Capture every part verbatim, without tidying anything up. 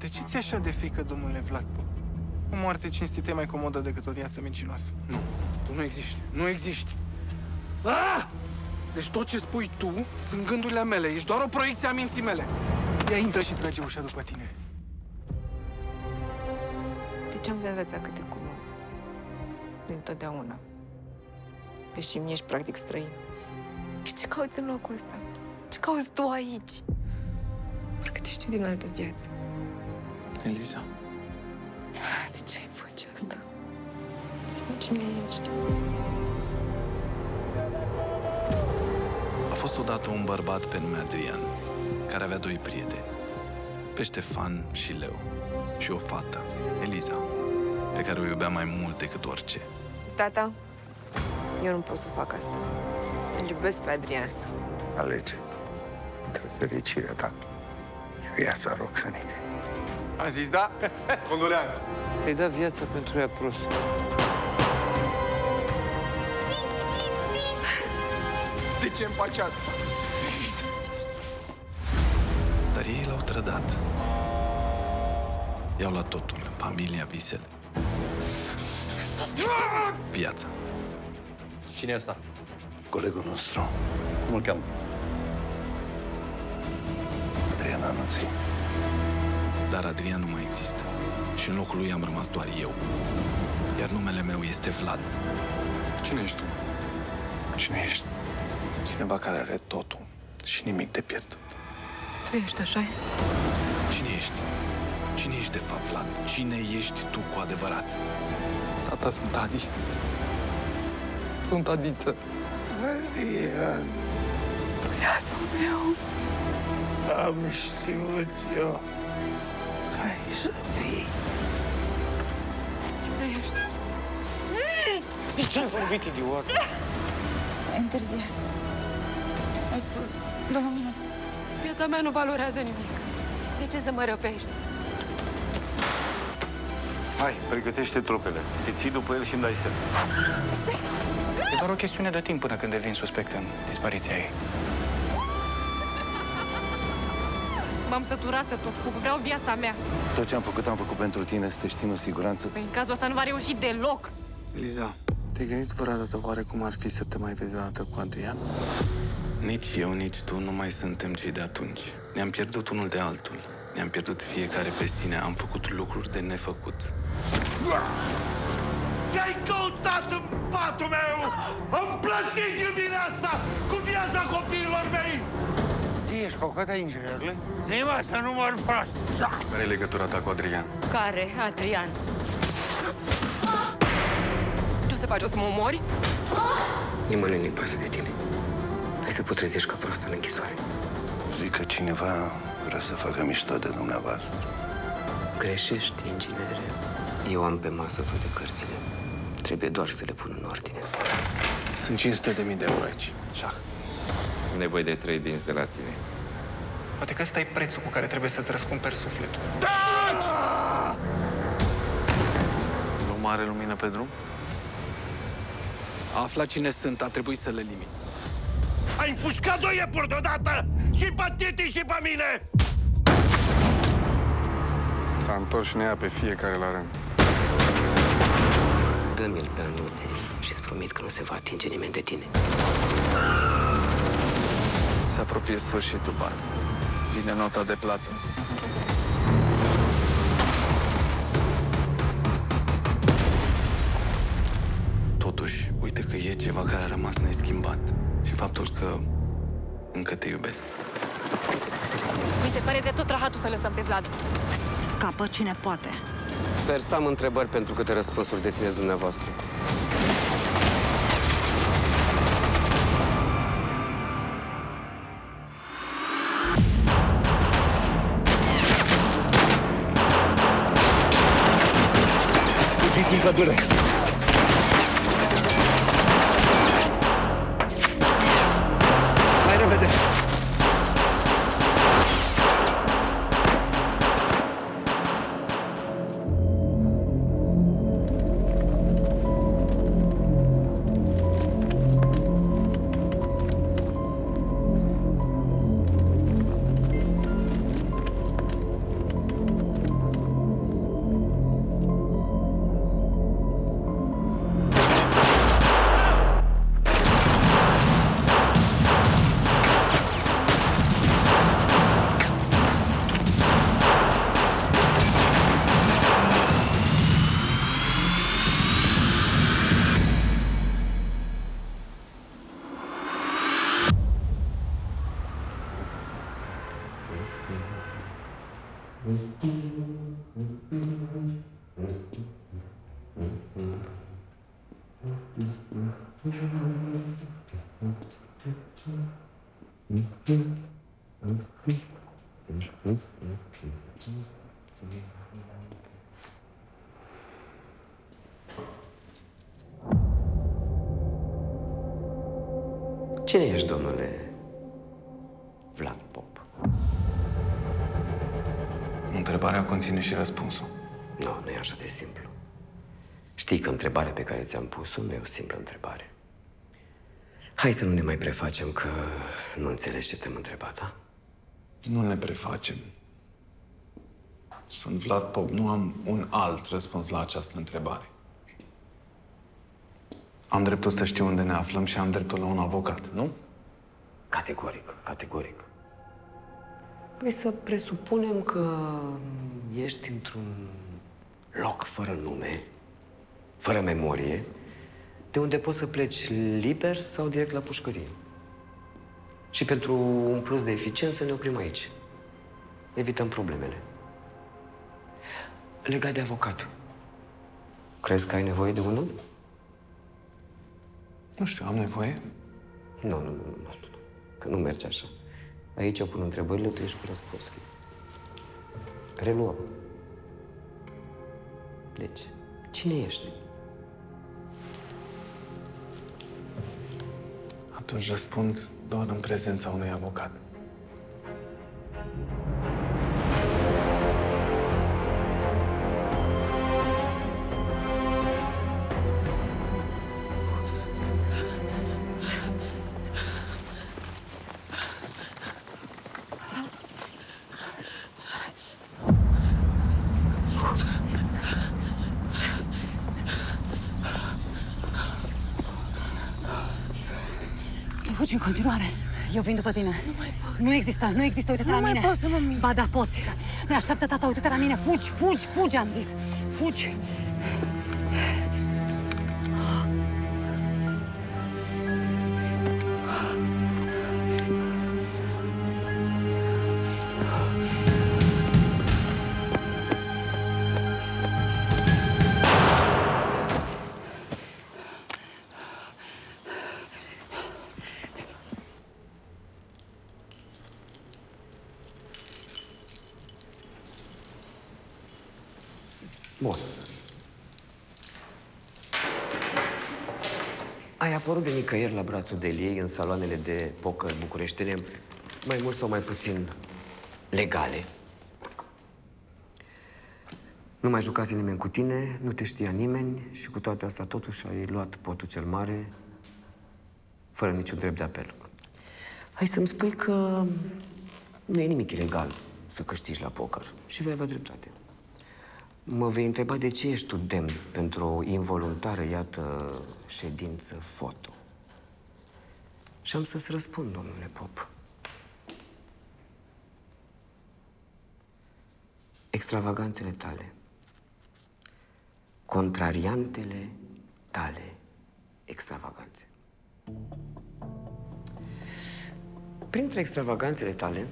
De ce ți-e așa de frică, domnule Vlad? O moarte cinstită e mai comodă decât o viață mincinoasă. Nu, tu nu existi. Nu existi. Ah! Deci tot ce spui tu sunt gândurile mele. Ești doar o proiecție a minții mele. Ia intră și trage ușa după tine. De ce am să învăța câte cunosc? Din totdeauna. Că și mie ești practic străin. Și ce cauți în locul ăsta? Ce cauți tu aici? Parcă te știu din altă viață. Eliza. De ce ai face asta? Spune cine ești. A fost odată un bărbat pe nume Adrian, care avea doi prieteni, pe Ștefan și Leu, și o fată, Eliza, pe care o iubea mai mult decât orice. Tata, eu nu pot să fac asta. Îl iubesc pe Adrian. Alege între fericirea ta și viața Roxanică. Am zis da? Condoleanțe. Ți-ai dat viața pentru ea, prost. De ce îmi faci asta? Dar ei l-au trădat. I-au luat totul, familia, visele. Viața. Cine e ăsta? Colegul nostru, Cum îl cheamă? Adrian Anuții. Dar Adrian nu mai există. Și în locul lui am rămas doar eu. Iar numele meu este Vlad. Cine ești tu? Cine ești? Cineva care are totul și nimic de pierdut. Tu ești așa? Cine ești? Cine ești de fapt, Vlad? Cine ești tu cu adevărat? Tata, sunt Adi. Sunt Adiță. Adrian, Băiatul meu. am știut eu că ai să fii. Cine ești? De ce ai vorbit, idiot? Ai întârziat. Ai spus două minute. Viața mea nu valorează nimic. De ce să mă răpești? Hai, pregătește trupele. Te ții după el și îmi dai semn. E doar o chestiune de timp până când devin suspect în dispariția ei. M-am săturat să tot fug. Vreau viața mea. Tot ce am făcut, am făcut pentru tine, să te știi în siguranță. Păi în cazul ăsta nu va reuși deloc. Eliza, te-ai gândit vreodată oare cum ar fi să te mai vezi o dată cu Adrian? Nici eu, nici tu nu mai suntem cei de atunci. Ne-am pierdut unul de altul. Ne-am pierdut fiecare pe sine. Am făcut lucruri de nefăcut. Ce-ai căutat în patul meu? Îmi plătit iubirea asta cu viața copiilor mei! Ești cocota, inginerule? Zi-mă să nu mor prost! Care e legătura ta cu Adrian? Care, Adrian? Ce o să faci? O să mă omori? Nimănui nu-i pasă de tine. Hai să putrezești ca prost în închisoare. Zic că cineva vrea să facă mișto de dumneavoastră. Greșești, inginere. Eu am pe masă toate cărțile. Trebuie doar să le pun în ordine. Sunt cinci sute de mii de euro aici. Șah. Am nevoie de trei dinți de la tine. Poate că ăsta e prețul cu care trebuie să-ți răscumperi sufletul. O mare lumină pe drum? A aflat cine sunt, a trebuit să le elimini. Ai împușcat doi iepuri deodată! Și pe Titi și pe mine! S-a întors și ne ia pe fiecare la rând. Dă-mi-l pe anunții și-ți promit că nu se va atinge nimeni de tine. Se apropie sfârșitul banului. Vine nota de plată. Totuși, uite că e ceva care a rămas neschimbat. Și faptul că încă te iubesc. Mi se pare de tot rahatul să lăsăm pe Vlad. Scapă cine poate. Sper să am întrebări pentru câte răspunsuri dețineți dumneavoastră. Fugiți în pădure! Mai repede! Cine ești, domnule Vlad Pop? Întrebarea conține și răspunsul. Nu, nu e așa de simplu. Știi că întrebarea pe care ți-am pus-o nu e o simplă întrebare. Hai să nu ne mai prefacem că nu înțelegi ce te-am întrebat, da? Nu ne prefacem. Sunt Vlad Pop, nu am un alt răspuns la această întrebare. Am dreptul să știu unde ne aflăm și am dreptul la un avocat, nu? Categoric, categoric. Păi să presupunem că ești într-un loc fără nume, fără memorie, de unde poți să pleci liber sau direct la pușcărie. Și pentru un plus de eficiență ne oprim aici. Evităm problemele. Legat de avocat, crezi că ai nevoie de unul? Nu știu, am nevoie? Nu, nu, nu, nu, nu. Că nu merge așa. Aici eu pun întrebările, tu ești cu răspunsul. Reluăm. Deci, cine ești? Atunci răspund doar în prezența unui avocat. Fugi în continuare. Eu vin după tine. Nu mai pot. Nu există, nu există, uite-te la mine. Nu mai poți să mă minți. Ba da, poți. Ne așteaptă tata, uite-te la mine. Fugi, fugi, fugi, am zis. Fugi. Bun. Ai apărut de nicăieri la brațul de Eliei în saloanele de poker bucureștene, mai mult sau mai puțin legale. Nu mai jucase nimeni cu tine, nu te știa nimeni și cu toate astea totuși ai luat potul cel mare fără niciun drept de apel. Hai să-mi spui că nu e nimic ilegal să câștigi la poker și vei avea dreptate. Mă vei întreba de ce ești tu demn pentru o involuntară, iată, ședință foto. Și am să-ți răspund, domnule Pop. Extravaganțele tale, contrariantele tale extravaganțe. Printre extravaganțele tale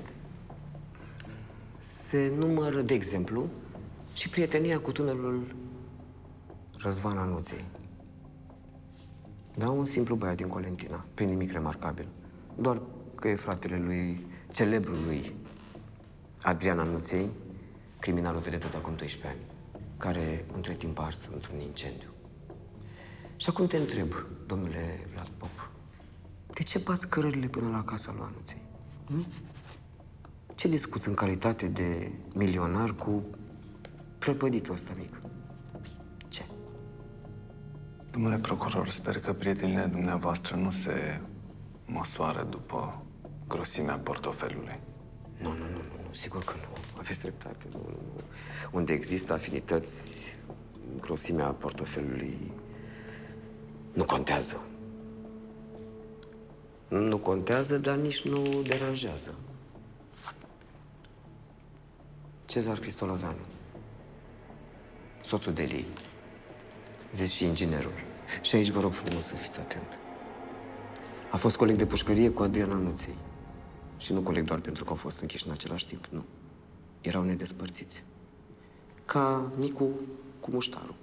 se numără, de exemplu, și prietenia cu tânărul Răzvan Anuței. Da, un simplu băiat din Colentina, prin nimic remarcabil. Doar că e fratele lui, celebrul lui Adrian Anuței, criminalul vedetă de acum doisprezece ani, care între timp a ars într-un incendiu. Și acum te întreb, domnule Vlad Pop, de ce bați cărările până la casa lui Anuței? Hm? Ce discuți în calitate de milionar cu prăpăditul ăsta mic? Ce? Domnule procuror, sper că prietenile dumneavoastră nu se măsoară după grosimea portofelului. Nu, nu, nu, nu, sigur că nu. Aveți dreptate. Nu, nu, nu. Unde există afinități, grosimea portofelului nu contează. Nu contează, dar nici nu deranjează. Cezar Cristoloveanu, soțul de Eliei, zis și inginerul. Și aici vă rog frumos să fiți atent. A fost coleg de pușcărie cu Adrian Anuței. Și nu coleg doar pentru că au fost închiși în același timp, nu. erau nedespărțiți. Ca micu cu muștarul.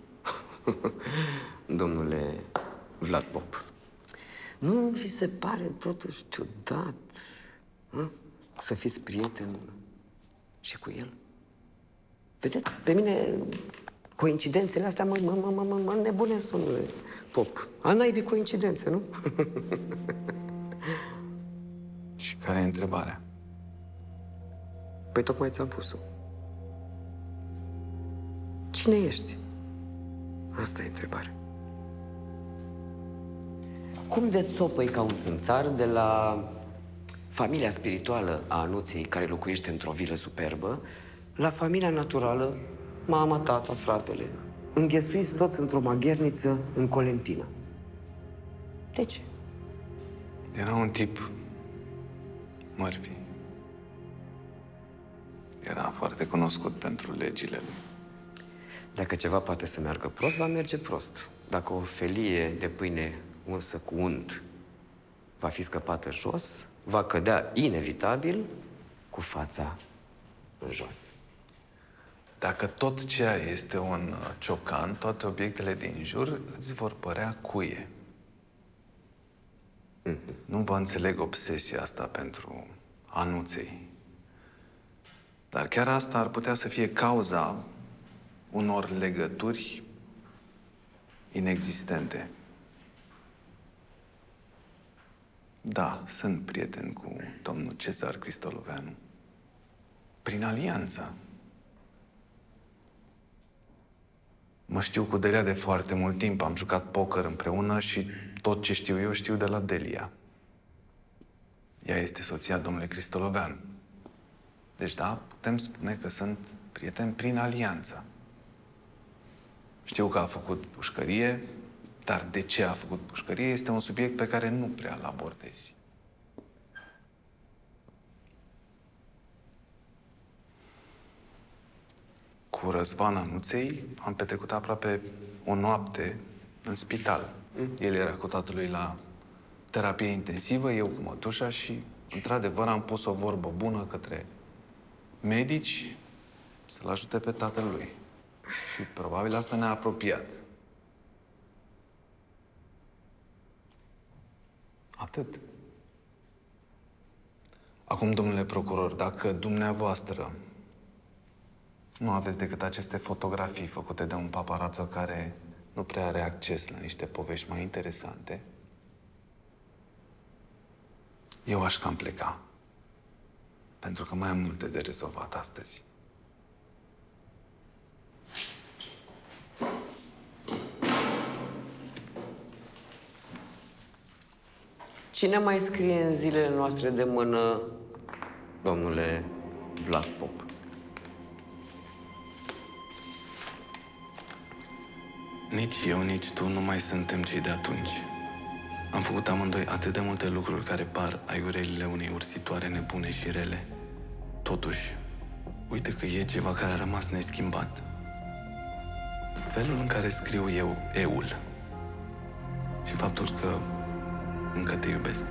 Domnule Vlad Pop, nu vi se pare totuși ciudat, hă? Să fiți prieten și cu el? Vedeți, pe mine coincidențele astea mă, mă, mă, mă, mă nebunesc, domnule Pop. A naibii coincidențe, nu? Și care e întrebarea? Păi tocmai ți-am pus-o. Cine ești? Asta e întrebarea. Cum de țopăi ca un țânțar de la familia spirituală a Anuței, care locuiește într-o vilă superbă, la familia naturală, mama, tata, fratele, înghesuiți toți într-o magherniță în Colentina? De ce? Era un tip, Murphy. Era foarte cunoscut pentru legile lui. Dacă ceva poate să meargă prost, va merge prost. Dacă o felie de pâine unsă cu unt va fi scăpată jos, va cădea inevitabil cu fața în jos. Dacă tot ceea este un ciocan, toate obiectele din jur îți vor părea cuie. Mm-hmm. Nu vă înțeleg obsesia asta pentru Anuței. Dar chiar asta ar putea să fie cauza unor legături inexistente. Da, sunt prieten cu domnul Cezar Cristoloveanu. Prin alianță. Mă știu cu Delia de foarte mult timp. Am jucat poker împreună și tot ce știu eu știu de la Delia. Ea este soția domnului Cristoloveanu. Deci da, putem spune că sunt prieteni prin alianță. Știu că a făcut pușcărie, dar de ce a făcut pușcărie este un subiect pe care nu prea îl abordezi. Cu Răzvan Anuței am petrecut aproape o noapte în spital. El era cu tatălui la terapie intensivă, eu cu mătușa și, într-adevăr, am pus o vorbă bună către medici să-l ajute pe tatălui. Și probabil asta ne-a apropiat. Atât. Acum, domnule procuror, dacă dumneavoastră nu aveți decât aceste fotografii făcute de un paparazzo care nu prea are acces la niște povești mai interesante, eu aș cam pleca. Pentru că mai am multe de rezolvat astăzi. Cine mai scrie în zilele noastre de mână, domnule Vlad Pop? Nici eu, nici tu nu mai suntem cei de atunci. Am făcut amândoi atât de multe lucruri care par aiurelile unei ursitoare nebune și rele. Totuși, uite că e ceva care a rămas neschimbat. Felul în care scriu eu eul și faptul că încă te iubesc.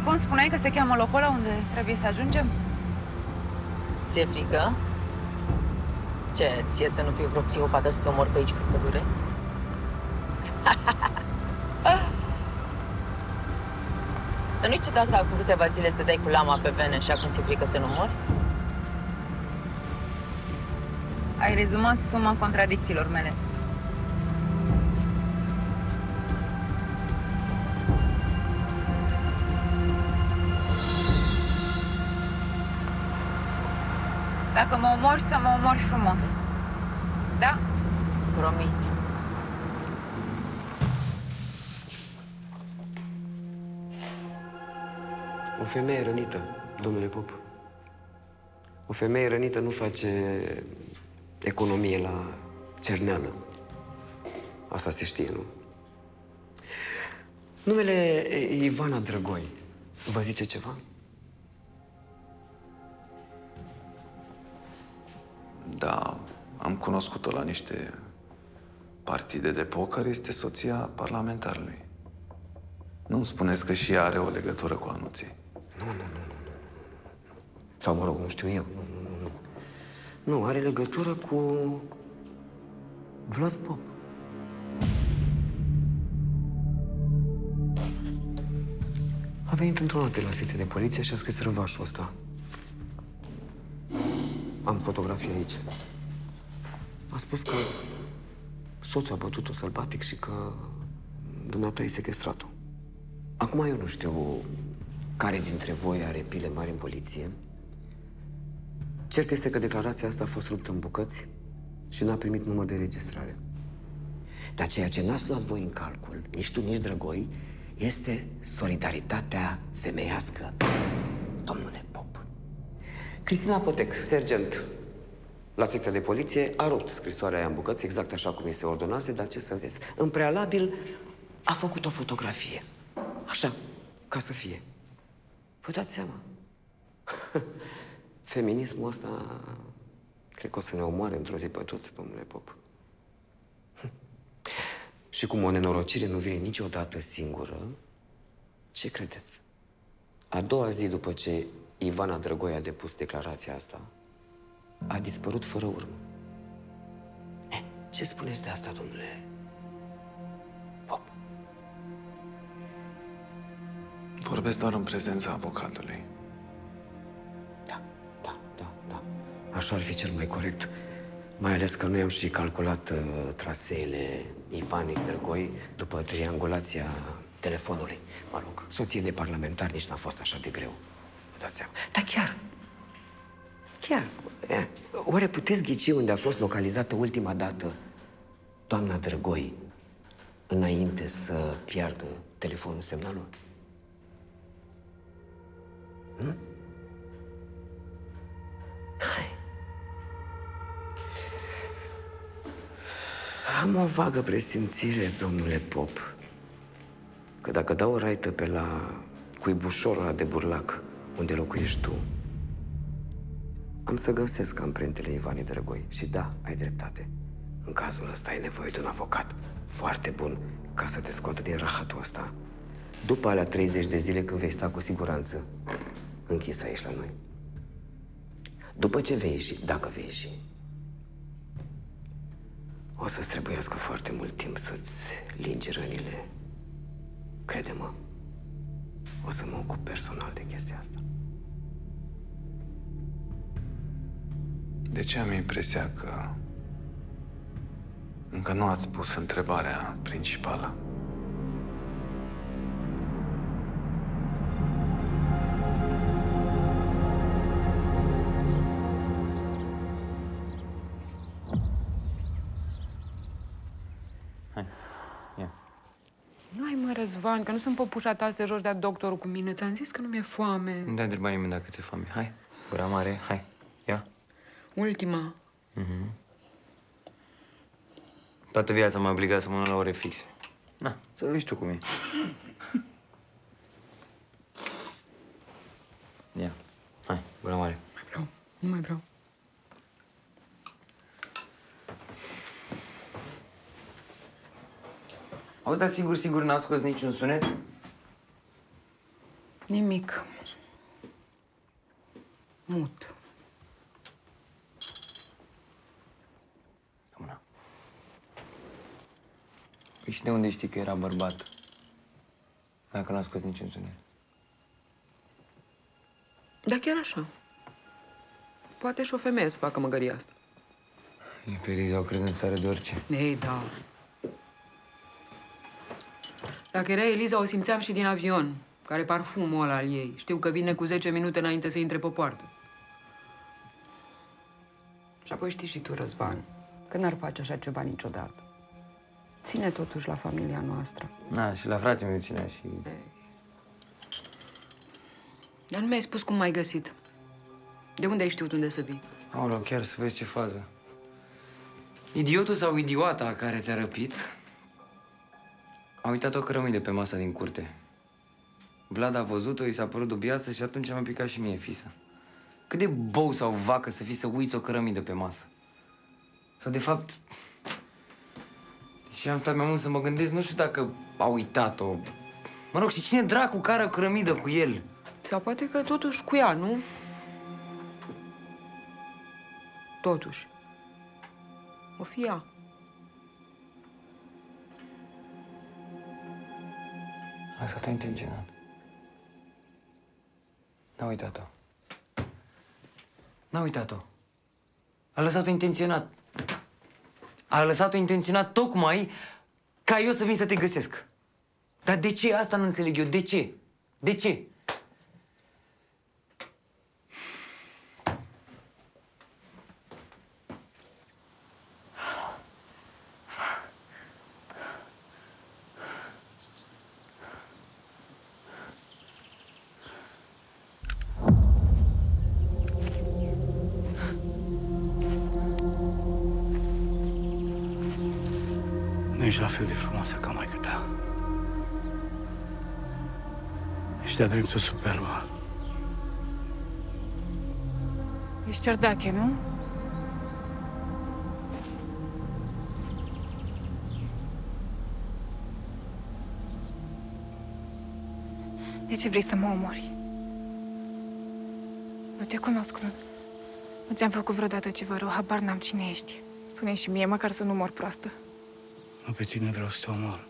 cum spuneai că se cheamă locul ăla unde trebuie să ajungem? Ți-e frică? Ce, ție să nu fii vreo psihopată să te omori pe aici pe pădure? Dar nu-i ciudat că acum câteva zile stăteai cu lama pe vene și acum ți-e frică să nu mori? Ai rezumat suma contradicțiilor mele. Dacă mă omori, să mă omori frumos. Da? Promit. O femeie rănită, domnule Pop. O femeie rănită nu face economie la cerneală. Asta se știe, nu? Numele Ivana Drăgoi vă zice ceva? Da, am cunoscut-o la niște partide de poker, este soția parlamentarului. Nu-mi spuneți că și ea are o legătură cu anuții. Nu, nu, nu, nu. Sau, mă rog, nu știu eu. Nu, nu, nu. Nu, are legătură cu Vlad Pop. A venit într-o noapte la secție de poliție și a scris răvașul ăsta. Am fotografii aici. A spus că soțul a bătut-o sălbatic și că dumneata i-a sequestrat-o. Acum eu nu știu care dintre voi are pile mari în poliție. Cert este că declarația asta a fost ruptă în bucăți și n-a primit număr de registrare. Dar ceea ce n-ați luat voi în calcul, nici tu, nici Drăgoi, este solidaritatea femeiască, domnule Pop. Cristina Potec, sergent la secția de poliție, a rupt scrisoarea aia în bucăți, exact așa cum îi se ordonase, dar ce să vezi? În prealabil a făcut o fotografie. Așa, ca să fie. Vă dați seama? Feminismul ăsta cred că o să ne omoare într-o zi pe toți, domnule Pop. Și cum o nenorocire nu vine niciodată singură, ce credeți? A doua zi după ce Ivana Drăgoi a depus declarația asta, a dispărut fără urmă. Eh, ce spuneți de asta, domnule Pop? Vorbesc doar în prezența avocatului. Da, da, da, da. Așa ar fi cel mai corect. Mai ales că noi am și calculat uh, traseele Ivanei Drăgoi după triangulația telefonului. Mă rog, soție de parlamentar nici n-a fost așa de greu. Vă dați seama. Dar chiar, chiar, eh, oare puteți ghici unde a fost localizată ultima dată doamna Drăgoi înainte să piardă telefonul semnalul? Hm? Hai. Am o vagă presimțire, domnule Pop, că dacă dau o raită pe la cuibușorul ăla de burlac unde locuiești tu, am să găsesc amprentele Ivanei Drăgoi. Și da, ai dreptate. În cazul ăsta ai nevoie de un avocat foarte bun ca să te scoată din rahatul ăsta. După alea treizeci de zile când vei sta cu siguranță închis aici la noi. După ce vei ieși, dacă vei ieși, o să-ți trebuiască foarte mult timp să-ți lingi rănile. Crede-mă, o să mă ocup personal de chestia asta. De ce am impresia că încă nu ați pus întrebarea principală? Hai mă, Răzvan, că nu sunt păpușata azi de joci de-a doctorul cu mine. Ți-am zis că nu mi-e foame. Nu te-a întrebat nimeni dacă ți-e foame. Hai, gura mare, hai, ia. Ultima. Mhm. Toată viața m-a obligat să mănânc la ore fixe. Na, să vezi tu cum e. Ia, hai, gura mare. Nu mai vreau, nu mai vreau. Auzi, dar sigur, sigur n-a scos niciun sunet? Nimic. Mut. Ramona. Păi și de unde știi că era bărbat? Dacă n-a scos niciun sunet. Dar chiar așa. Poate și o femeie să facă măgăria asta. E pe Eliza o cred în stare de orice. Ei, da. Dacă era Eliza, o simțeam și din avion. Care parfumul ăla al ei. Știu că vine cu zece minute înainte să intre pe poartă. Și apoi știi și tu, Răzvan, că n-ar face așa ceva niciodată. Ține totuși la familia noastră. Na, și la frate meu ținea și... Ei. Dar nu mi-ai spus cum m-ai găsit. De unde ai știut unde să vii? Aoleu, chiar să vezi ce fază. Idiotul sau idioata care te-a răpit a uitat o cărămidă pe masa din curte. Vlad a văzut-o, i s-a părut dubioasă și atunci m-a picat și mie fisa. Cât de bou sau vacă să fii să uiți o cărămidă pe masă? Sau de fapt... Și am stat mai mult să mă gândesc, nu știu dacă a uitat-o. Mă rog, și cine dracu care o cărămidă cu el? Sau poate că totuși cu ea, nu? Totuși. O fi ea. A lăsat-o intenționat. N-a uitat-o. N-a uitat-o. A lăsat-o intenționat. A lăsat-o intenționat tocmai ca eu să vin să te găsesc. Dar de ce? Asta nu înțeleg eu. De ce? De ce? Nu ești la fel de frumoasă ca maică ta. Ești de-a dreptul superbă. Ești cerdache, nu? De ce vrei să mă omori? Nu te cunosc, nu? Nu ți-am făcut vreodată ceva rău, habar n-am cine ești. Spune și mie, măcar să nu mor proastă. Nu pe tine vreau să te omor.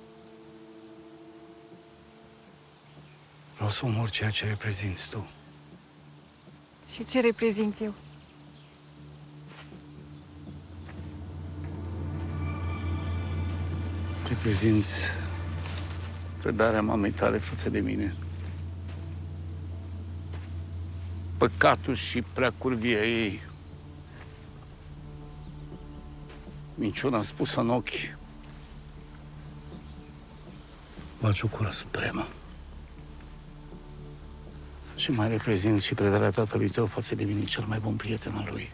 Vreau să omor ceea ce reprezinți tu. Și ce reprezint eu? Reprezinți trădarea mamei tale față de mine. Păcatul și preacurvia ei. Minciuna spusă în ochi. Baciucură supremă. Și mai reprezint și predarea tatălui tău față de mine, cel mai bun prieten al lui.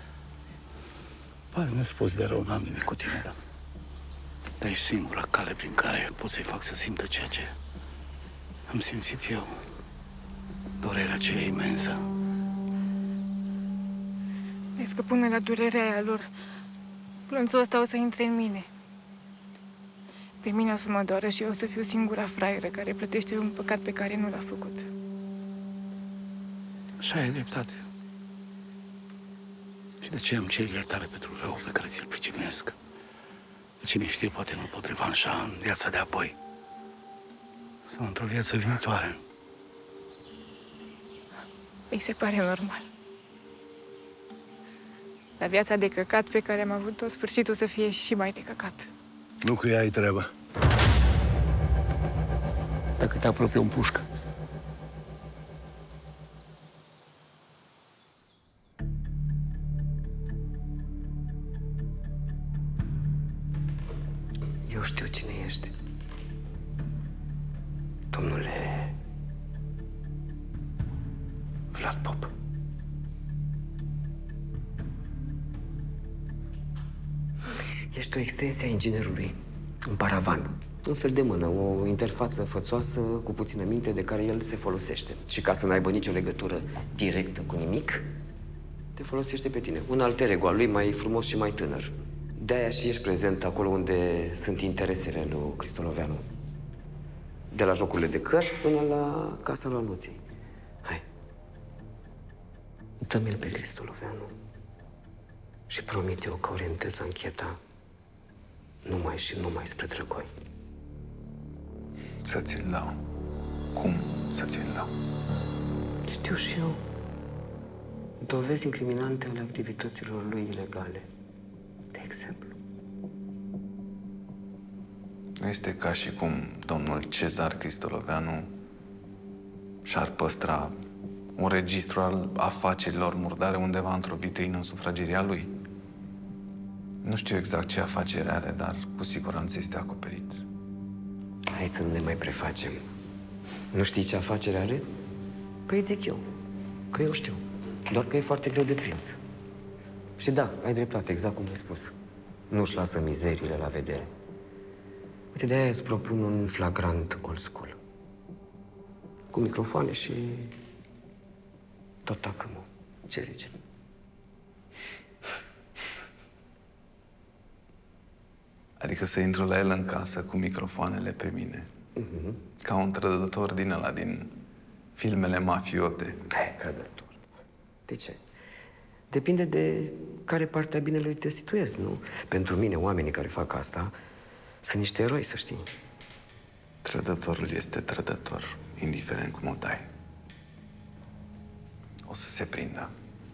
Pare nespus de rău, n-am nimic cu tine, dar... Dar e singura cale prin care pot să-i fac să simtă ceea ce am simțit eu. Durerea aceea imensă. Vezi că până la durerea aia lor, plânsul ăsta o să intre în mine. Pe mine o să mă doară și eu o să fiu singura fraieră care plătește un păcat pe care nu l-a făcut. Așa e dreptate. Și de ce îmi cer iertare pentru rău pe care ți-l pricinuiesc? Cine știe, poate nu pot revanșa în viața de apoi. Sau într-o viață viitoare. Îi se pare normal. Dar viața de căcat pe care am avut-o, sfârșitul să fie și mai de căcat. Nu cu ea ai treaba. Dacă te apropie un pușcă. Eu știu cine ești. Domnule... Vlad Pop. Ești o extensie a inginerului. Un paravan. Un fel de mână, o interfață fățoasă cu puțină minte de care el se folosește. Și ca să n-aibă nicio legătură directă cu nimic, te folosește pe tine. Un alter ego al lui mai frumos și mai tânăr. De-aia și ești prezent acolo unde sunt interesele lui Cristoloveanu. De la jocurile de cărți până la casa lui Anuței. Hai. Dă-mi-l pe Cristoloveanu și promit eu că orientez ancheta numai și numai spre Drăgoi. Să ți-l dau. Cum să ți-l dau? Știu și eu. Dovezi incriminante ale activităților lui ilegale, de exemplu. Nu este ca și cum domnul Cezar Cristoloveanu și-ar păstra un registru al afacerilor murdare undeva într-o vitrină în sufrageria lui. Nu știu exact ce afacere are, dar cu siguranță este acoperit. Hai să nu ne mai prefacem. Nu știi ce afacere are? Păi zic eu, că eu știu. Doar că e foarte greu de prins. Și da, ai dreptate, exact cum ai spus. Nu-și lasă mizeriile la vedere. Uite, de-aia îți propun un flagrant old school. Cu microfoane și tot tacâmul. Ce zici? Adică să intru la el în casă cu microfoanele pe mine. Mm-hmm. Ca un trădător din ăla, din filmele mafiote. Hai, trădător. De ce? Depinde de care parte a binelui te situezi, nu? Pentru mine, oamenii care fac asta sunt niște eroi, să știi. Trădătorul este trădător, indiferent cum o dai. O să se prindă.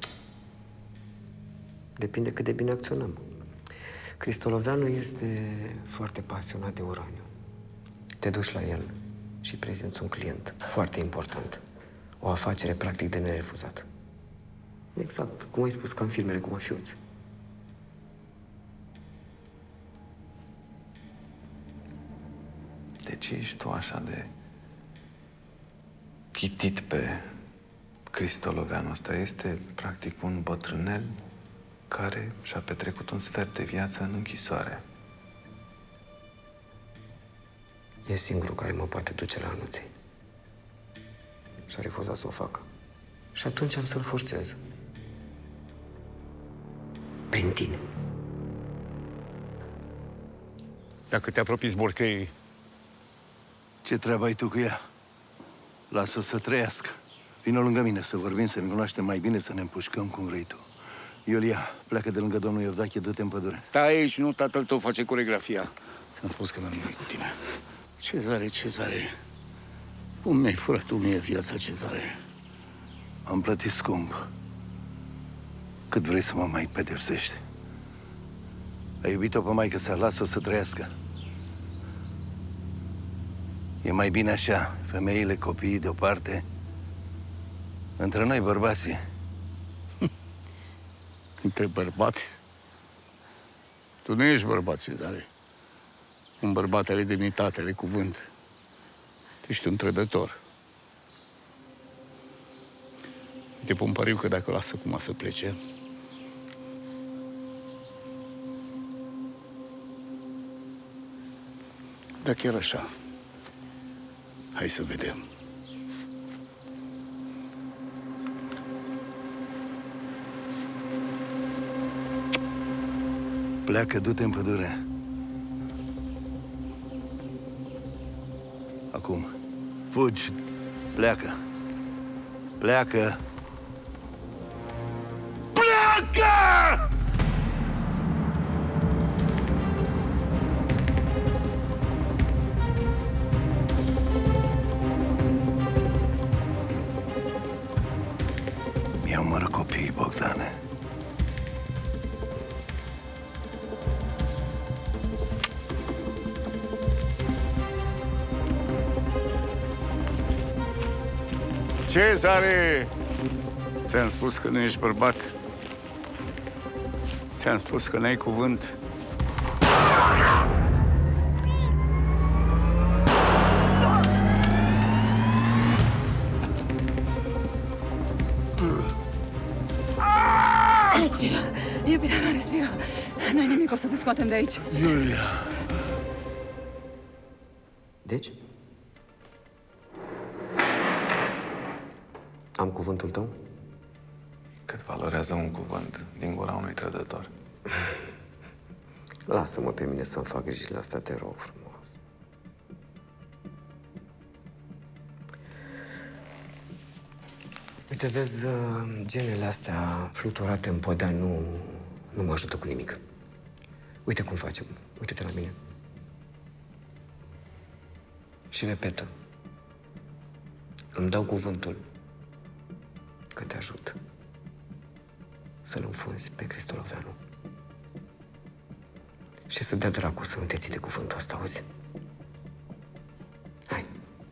Depinde cât de bine acționăm. Cristoloveanu este foarte pasionat de uraniu. Te duci la el și prezinți un client foarte important. O afacere practic de nerefuzat. Exact, cum ai spus, ca în filmele cu mafioți. De ce ești tu așa de chitit pe Cristoloveanu? Ăsta este practic un bătrânel care și-a petrecut un sfert de viață în închisoare. E singurul care mă poate duce la Anuței. Și-a refuzat să o facă. Și atunci am să-l forțez. Pe tine. Dacă te apropii zborcăii, Ce treabă ai tu cu ea? Lasă-o să trăiască. Vino lângă mine să vorbim, să ne cunoaștem mai bine, să ne împușcăm cum vrei tu. Iulia, pleacă de lângă domnul Iordache, du-te în pădure. stai aici, nu tatăl tău face coregrafia. Ți-am spus că nu rămâi cu tine. Cezare, Cezare, cum mi-ai furat tu mie viața, Cezare? Am plătit scump. Cât vrei să mă mai pedepsești? Ai iubit-o pe maică sa, lasă-o să trăiască. E mai bine așa, femeile, copiii deoparte. Între noi, bărbații. Între bărbați? Tu nu ești bărbat, Cezare. Un bărbat are demnitate, are cuvânt. Tu ești un trădător. Te pun pariu că dacă o lasă cum să plece, dacă chiar așa, hai să vedem. Pleacă, du-te în pădure. Acum, fugi, pleacă. Pleacă. Pleacă! Mi-a omorât copiii, Bogdane. Cezare! Ți-am spus că nu ești bărbat. Ți-am spus că n-ai cuvânt. Respira! Iubirea mea, respira! Nu-i nimic, o să te scoatem de aici. Iulia! Deci? Am cuvântul tău? Cât valorează un cuvânt din gura unui trădător? Lasă-mă pe mine să-mi fac grijile astea, te rog frumos. Uite, vezi, genele astea fluturate în podea nu, nu mă ajută cu nimic. Uite cum facem. Uite-te la mine. Și repetă. Îmi dau cuvântul că te ajut să-l înfunzi pe Cristoloveanu. Și să dea dracu să nu te ții de cuvântul ăsta, auzi? Hai.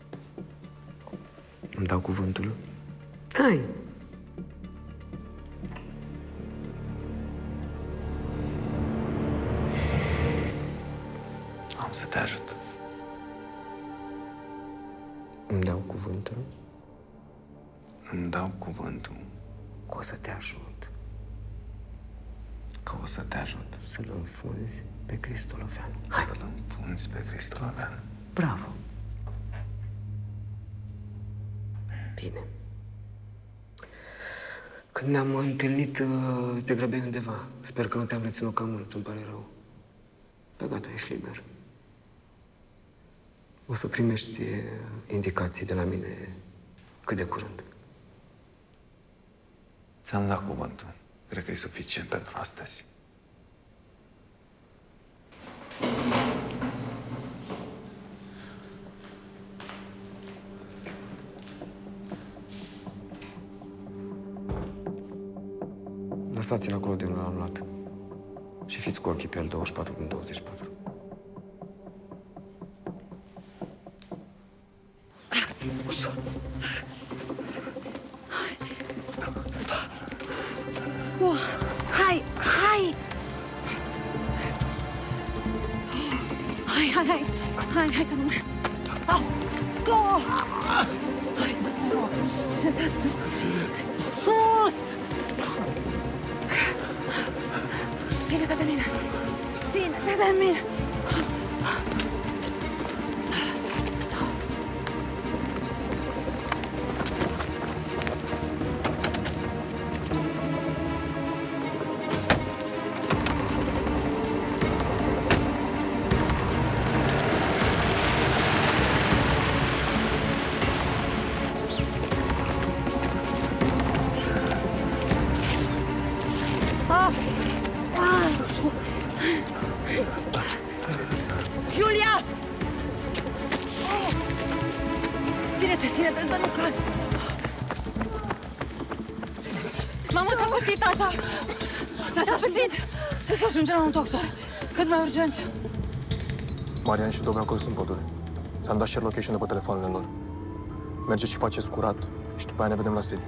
Îmi dau cuvântul. Hai! Am să te ajut. Îmi dau cuvântul. Îmi dau cuvântul Că o să te ajut. că o să te ajut Să-l înfunzi pe Cristoloveanu. să-l înfunzi pe Cristoloveanu. Bravo! Bine. Când ne-am întâlnit, te grăbeai undeva. Sper că nu te-am reținut cam mult, îmi pare rău. Dar gata, ești liber. O să primești indicații de la mine cât de curând. Ți-am dat cuvântul. Cred că e suficient pentru astăzi. Lăsați-l acolo de unde l-am luat. Și fiți cu ochii pe el douăzeci și patru din douăzeci și patru. Ușor. Oh, hai, hai! Hai, hai, hai! Hai, hai, că nu mai... Au! Oh! Hai, sus, mă rog! Ce stai sus? Sus! Ține-te de mine! Ține-te de mine! Iulia! Ține-te, ține-te să nu cazi! Mamă, ce-a pățit, tata? Ce-a pățit? Trebuie să ajungem la un doctor. Cât mai urgent. Marian și Dobru au căzut în pădure. S-am dat share location de pe telefoanele lor. Mergeți și faceți curat și după aia ne vedem la sediu.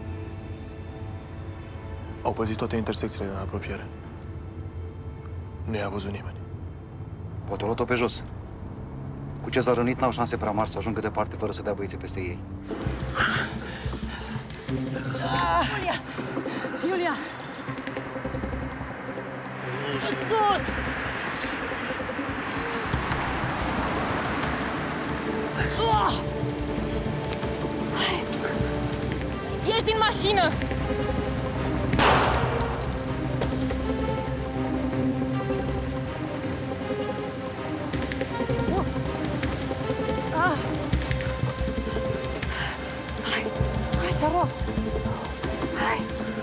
Au păzit toate intersecțiile din apropiere. Nu i-a văzut nimeni. Poate o luat-o pe jos. Cu ce s-a rănit, n-au șanse prea mari să ajungă departe fără să dea băieții peste ei. Iulia! Iulia! Sus! Oh! Hai! Ieși din mașină! Ah. Hai, hai, te rog. Hai.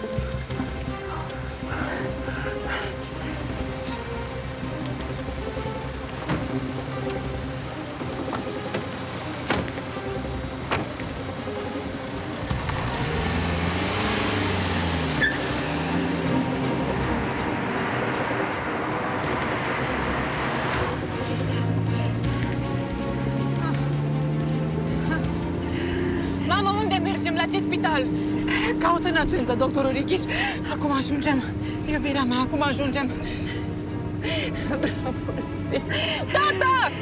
La ce spital? Caută în agentă, doctorul Richiș. Acum ajungem. Iubirea mea, acum ajungem. Bravo, respir. Tata!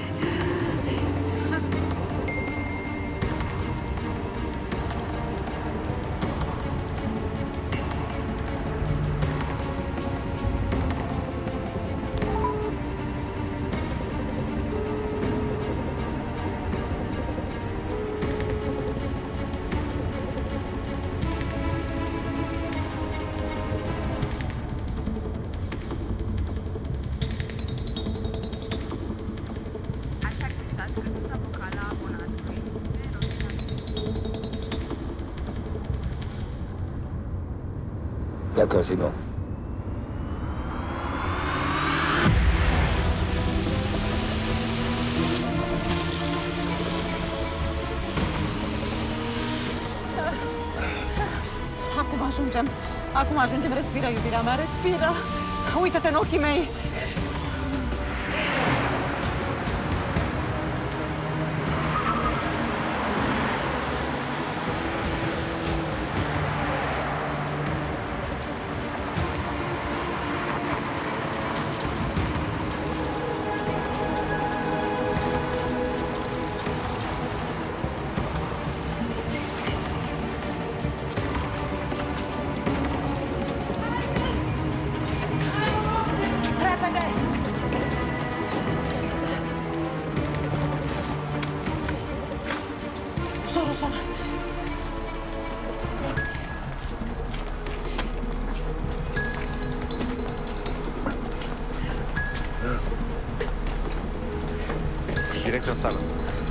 la casino. Acum ajungem. Acum ajungem. Respiră, iubirea mea, respiră. Uită-te în ochii mei. Direct în sală.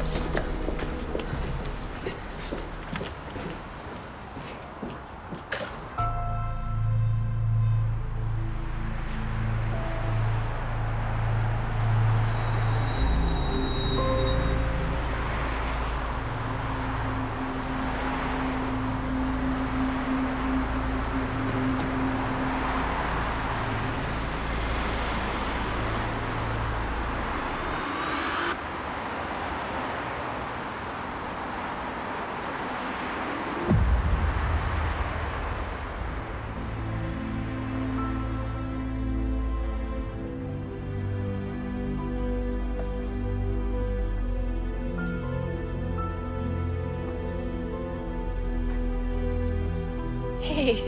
Hei!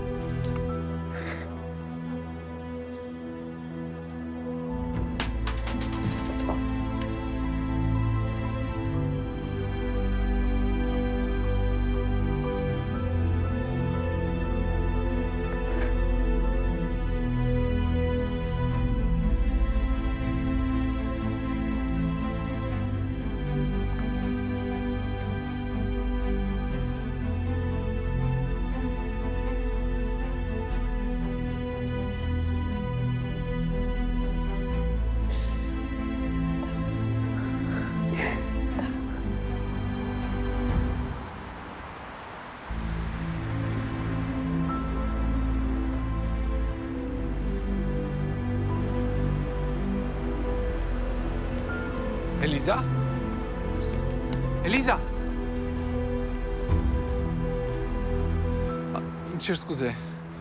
Eliza? Eliza! A, îmi cer scuze.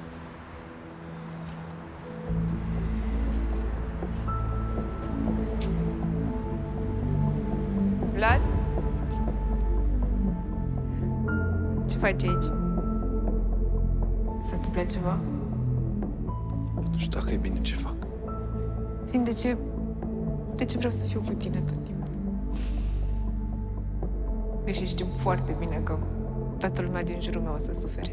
Vlad? Ce faci aici? S-a întâmplat ceva? Nu știu dacă e bine ce fac. Simt de ce... De ce vreau să fiu cu tine tot timpul? Deși știu foarte bine că toată lumea din jurul meu o să sufere.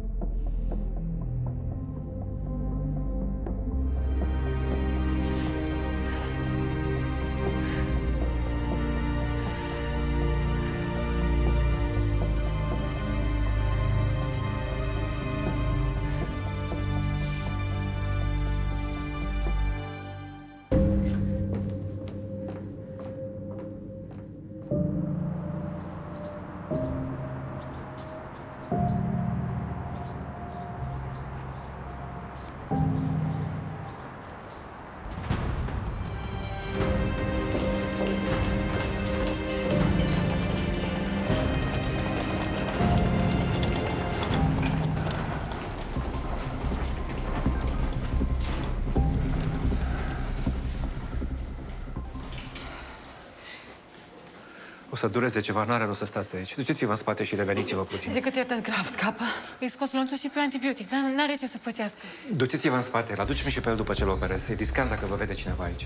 O să dureze ceva, n-are rost să stați aici. Duceți-vă în spate și reveniți-vă puțin. Zic că e atât grav, scapă. Îi scos lonțul și pe antibiotic, dar n-are ce să pățească. Duceți-vă în spate, îl aducem și pe el după ce-l operez. E riscant dacă vă vede cineva aici.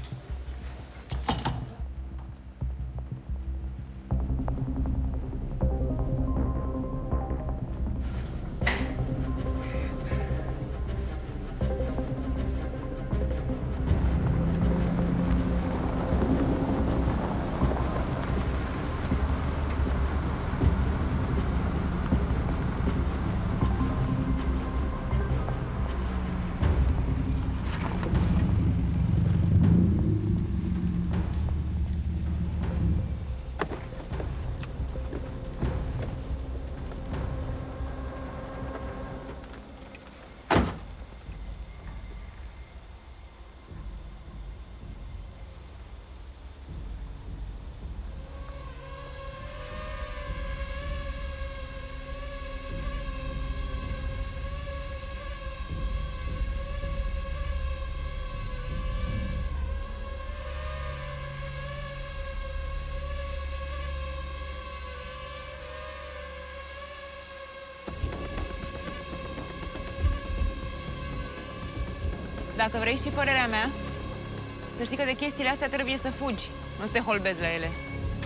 Dacă vrei și părerea mea, să știi că de chestiile astea trebuie să fugi, nu să te holbezi la ele.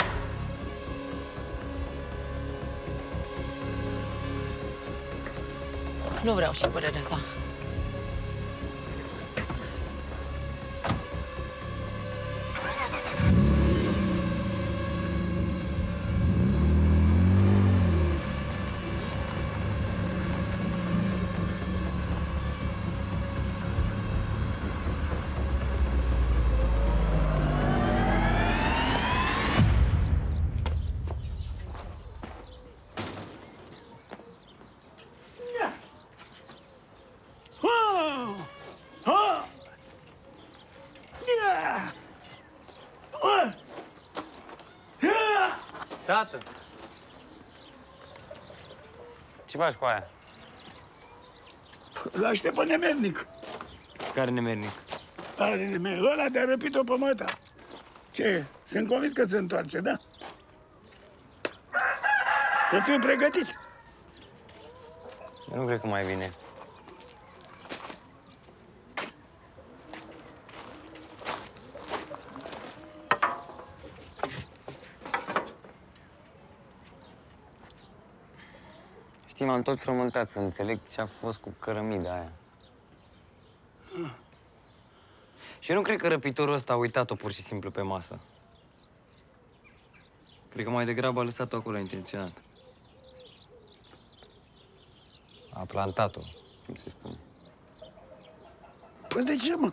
Nu vreau și părerea ta. Tată! Ce faci cu aia? L-aștept pe nemernic. Care nemernic? Are nemernic. Ăla de-a răpit-o pe măta. Ce? Sunt convins că se întoarce, da? Să fiu pregătit. Eu nu cred că mai vine. Știi, m-am tot frământat să înțeleg ce a fost cu cărămida aia. Ah. Și eu nu cred că răpitorul ăsta a uitat-o pur și simplu pe masă. Cred că mai degrabă a lăsat-o acolo intenționat. A plantat-o, cum se spune. Păi de ce, mă?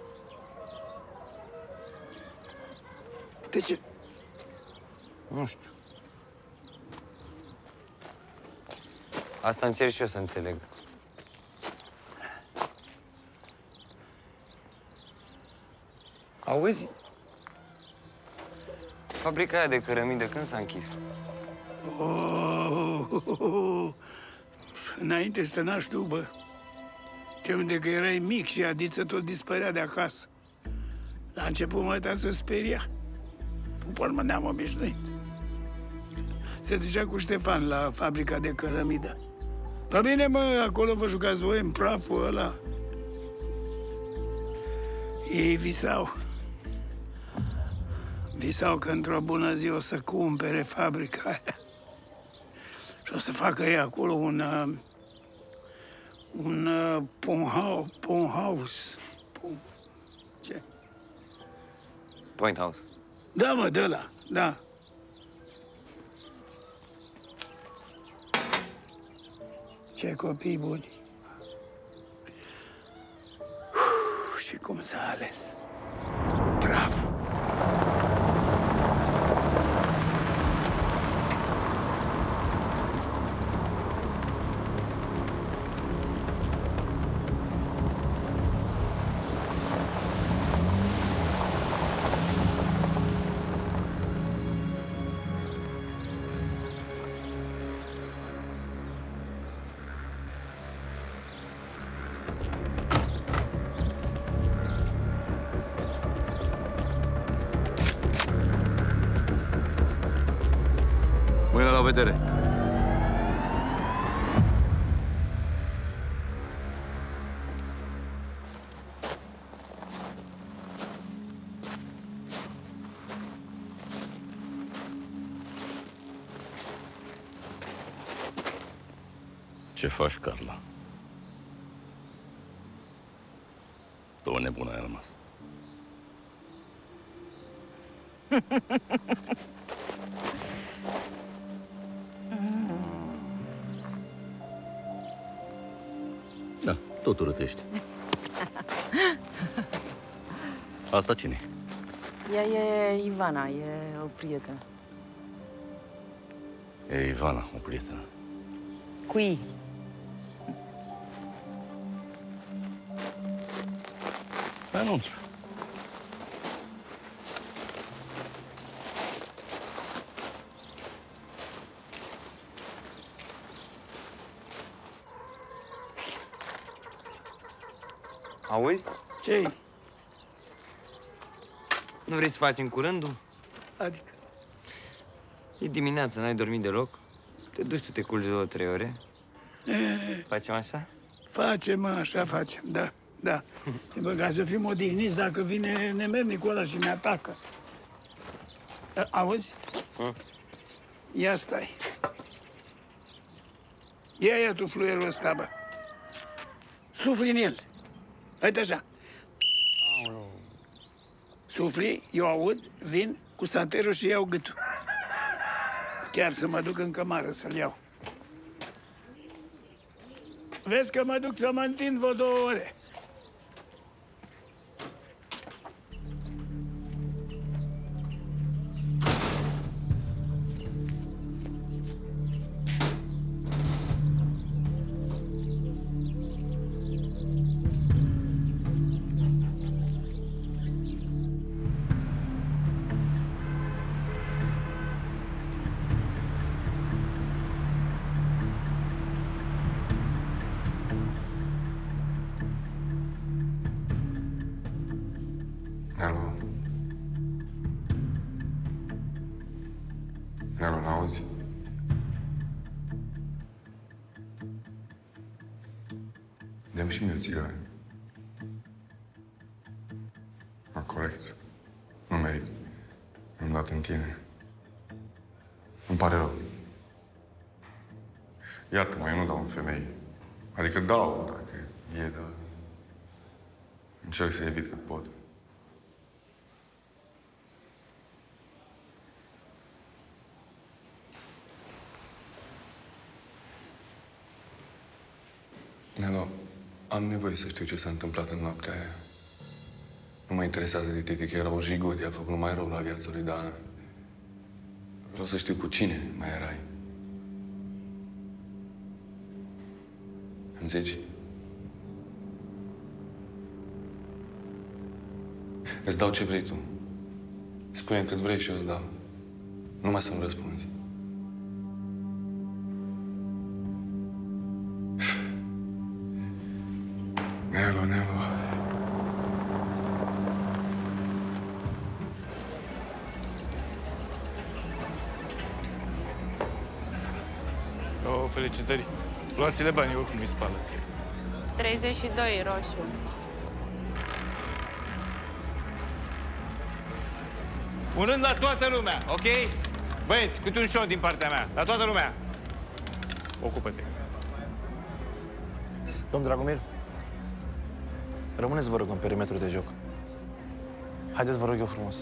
De ce? Nu știu. Asta încerc și eu să înțeleg. Auzi? Fabrica aia de cărămidă când s-a închis? Oh, oh, oh, oh. Înainte să te naști tu, bă. Te de că erai mic și Adiță tot dispărea de acasă. La început măta se speria. Pe urmă ne-am obișnuit. Se ducea cu Ștefan la fabrica de cărămidă. Păi bine, mă, acolo vă jucați voi în praful ăla. Ei visau. Visau că într-o bună zi o să cumpere fabrica aia. Și o să facă ei acolo un... Uh, un uh, ponhouse. Ponhouse. Pon... Ce? Point House. Da, mă, de ăla, da. Ce copii buni. Uf, și cum s-a ales. Bravo! Mâine la vedere! Ce faci, Carla? Două nebune ai rămas. Da, tot urâtești. Asta cine? Ea e Ivana, e o prietenă. E Ivana, o prietenă. Cui? Anunț. Auzi? Ce-i? Nu vrei să facem curândul? Adică? E dimineața, n-ai dormit deloc? Te duci tu, te culci două, trei ore? E, Facem așa? facem, așa facem, da. Da. Bă, ca să fim odihniți dacă vine nemernicul ăla și ne atacă. Auzi? Hă? Ia stai. Ia, ia tu fluierul ăsta, bă. Sufli în el. Uite așa. Sufli, eu aud, vin cu santerul și iau gâtul. Chiar să mă duc în cămară să-l iau. Vezi că mă duc să mă întind vreo două ore. Nelu. Nelu, n-auzi? Dă-mi și mie o țigară. A, corect. Nu merit. Am dat în tine. Îmi pare rău. Iartă-mă, eu nu dau în femei. Adică dau, dacă e, dar... Încerc să evit cât pot. Nelo, am nevoie să știu ce s-a întâmplat în noaptea aia. Nu mă interesează de tine că era o jigodie, a făcut numai rău la viața lui Dana. Vreau să știu cu cine mai erai. Înțelegi? Îți dau ce vrei tu. Spune-mi cât vrei și eu îți dau. Numai să-mi răspunzi. Nelo, Nelo. O, felicitări. Luați-le banii, oricum mi spală. treizeci și doi, roșu. Un rând la toată lumea, ok? Băieți, câte un shot din partea mea. La toată lumea. Ocupă-te. Domn Dragomir, rămâneți, vă rog, în perimetru de joc. Haideți, vă rog eu frumos.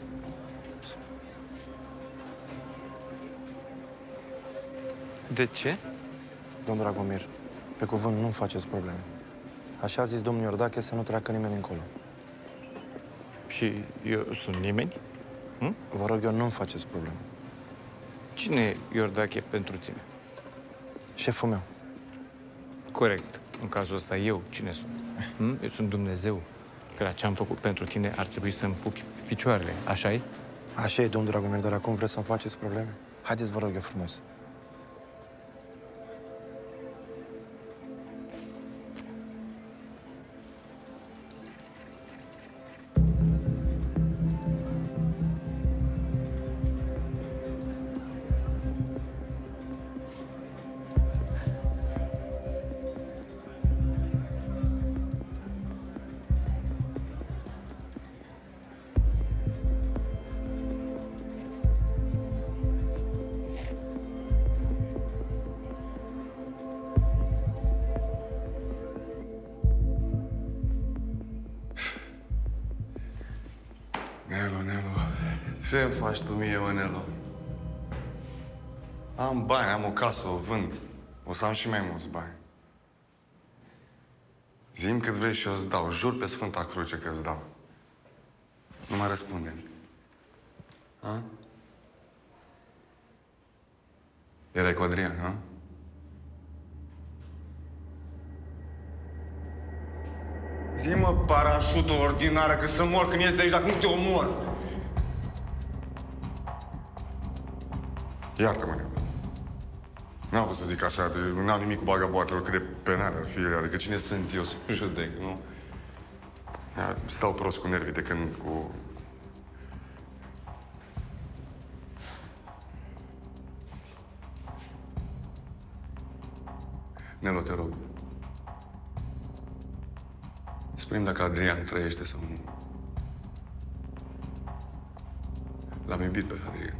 De ce? Domn Dragomir, pe cuvânt nu faceți probleme. Așa a zis domnul Iordache să nu treacă nimeni încolo. Și eu sunt nimeni? Hm? Vă rog eu, nu-mi faceți probleme. Cine e Iordache pentru tine? Șeful meu. Corect. În cazul ăsta, eu cine sunt? Hm? Eu sunt Dumnezeu. Că la ce am făcut pentru tine ar trebui să-mi pupi picioarele. Așa e? Așa e, domnul Dragomir, dar acum vreți să-mi faceți probleme? Haideți, vă rog eu frumos. Nelo, Nelo, ce-mi faci tu mie, mă, Nelo? Am bani, am o casă, o vând. O să am și mai mulți bani. Zi-mi cât vrei și eu îți dau. Jur pe Sfânta Cruce că îți dau. Nu mai răspunde-mi. Ha? Erai cu Adrian, ha? Zi-mă, parașută ordinară, că să mor când ies de aici, dacă nu te omor! Iartă-mă, Nelu. N-am vrut să zic așa, de, n-am nimic cu bagaboatelor, cât de penale ar fi ele. Adică cine sunt eu să judec, nu? Ia, stau prost cu nervii de când cu... Nelu, te rog. Spune-mi dacă Adrian trăiește sau nu. L-am iubit pe Adrian.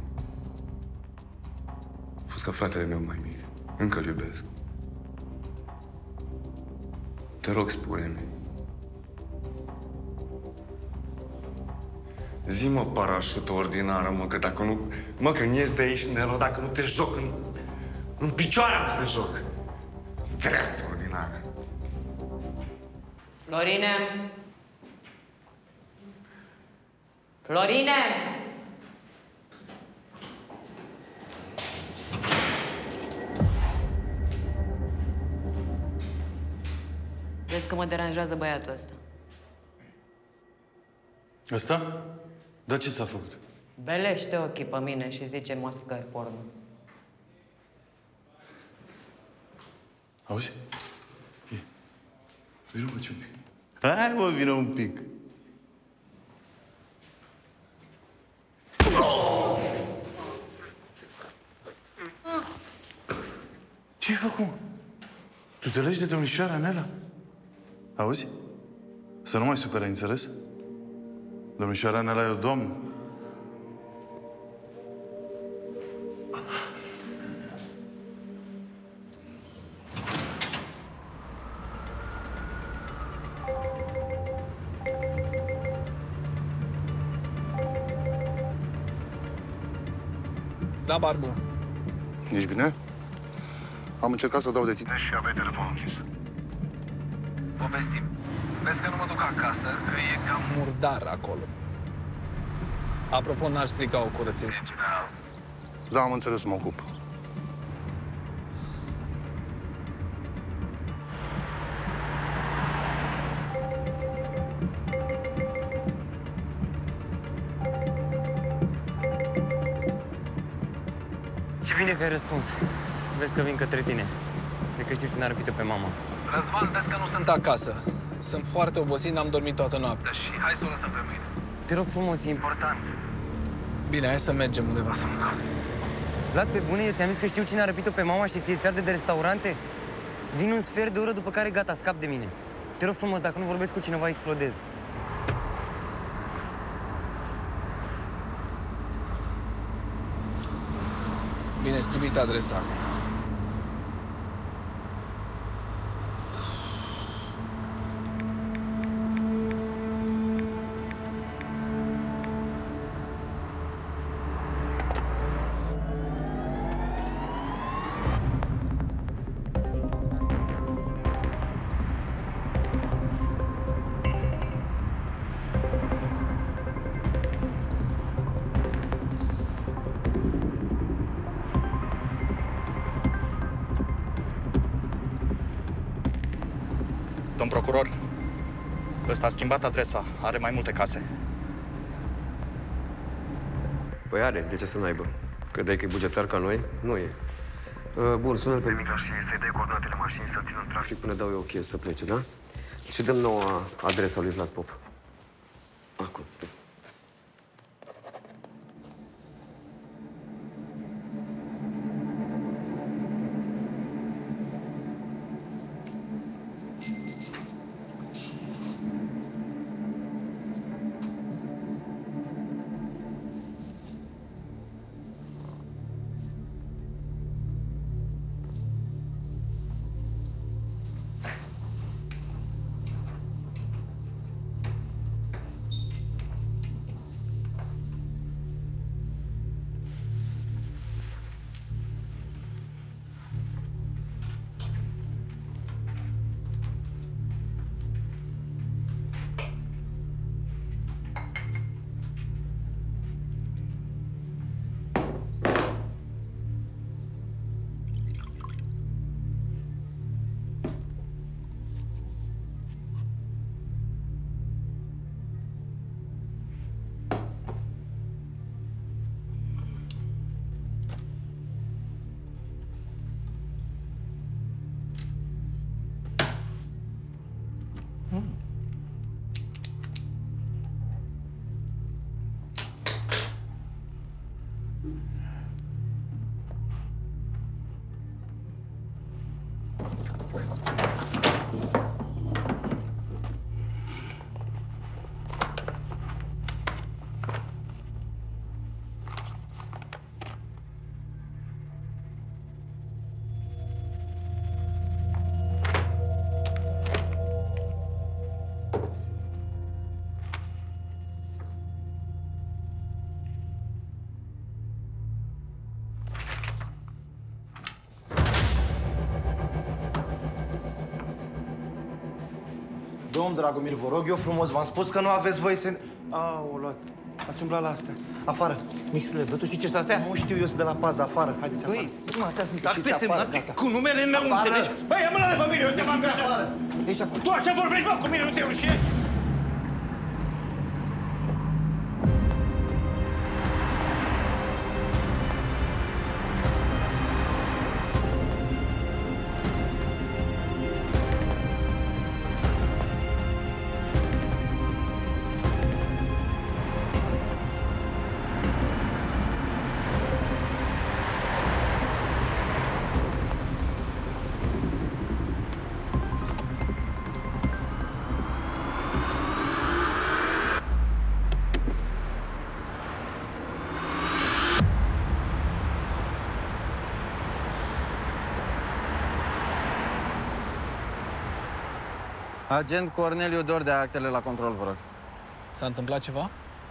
A fost ca fratele meu mai mic. Încă-l iubesc. Te rog, spune-mi. Zi-mă, parașută ordinară, mă, că dacă nu... Mă, că ies de aici, Nelo, dacă nu te joc în... În picioare am să te joc. Streață ordinară. Florine! Florine! Vezi că mă deranjează băiatul ăsta. Ăsta? Dar ce ți-a făcut? Belește ochii pe mine și zice măscări porno. Auzi? E. Vino, mă, ce un pic. Hai, mă, vină un pic. Ce-ai făcut? Tu te legi de domnișoara Nela? Auzi? Să nu mai superi, ai înțeles? Domnișoara Nela e o doamnă. Da, Barbu. Ești bine? Am încercat să dau de tine și aveai telefonul închis. Povestim. Vezi că nu mă duc acasă, că e cam murdar acolo. Apropo, n-ar strica o curățenie generală. Da, am înțeles, mă ocup. Ce bine că ai răspuns. Vezi că vin către tine. De că știi cine a răpit-o pe mama. Răzvan, vezi că nu sunt acasă. Sunt foarte obosit, n-am dormit toată noaptea și hai să o lăsăm pe mâine. Te rog frumos, e important. Bine, hai să mergem undeva să mâncăm. Vlad, pe bune, eu ți-am zis că știu cine a răpit-o pe mama și ție ți arde de restaurante? Vin un sfert de oră, după care gata, scap de mine. Te rog frumos, dacă nu vorbesc cu cineva, explodez. Bine, îți trimit adresa. Domn procuror, ăsta a schimbat adresa. Are mai multe case. Păi are, de ce să n-aibă? Credeai că e bugetar ca noi? Nu e. Uh, bun, sună-l pe Micla și să-i dai coordonatele mașinii să-l țină în trafic până dau eu ok să plece, da? Și dăm noua adresa lui Vlad Pop. Acum, stai. Domn Dragomir, vă rog eu frumos, v-am spus că nu aveți voie să... Au, luați. Ați umblat la astea. Afară. Mișule, bă, tu știi ce sunt astea? Nu știu, eu sunt de la pază, afară. Haideți afară. Băi, astea sunt acte semnate cu numele meu, înțelegi? Băi, ia mâna de pe mine, uite, m-am afară. Ești afară. Tu așa vorbești, bă, cu mine, nu ți-e rușine? Agent Corneliu Dor, de actele la control, vă rog. S-a întâmplat ceva?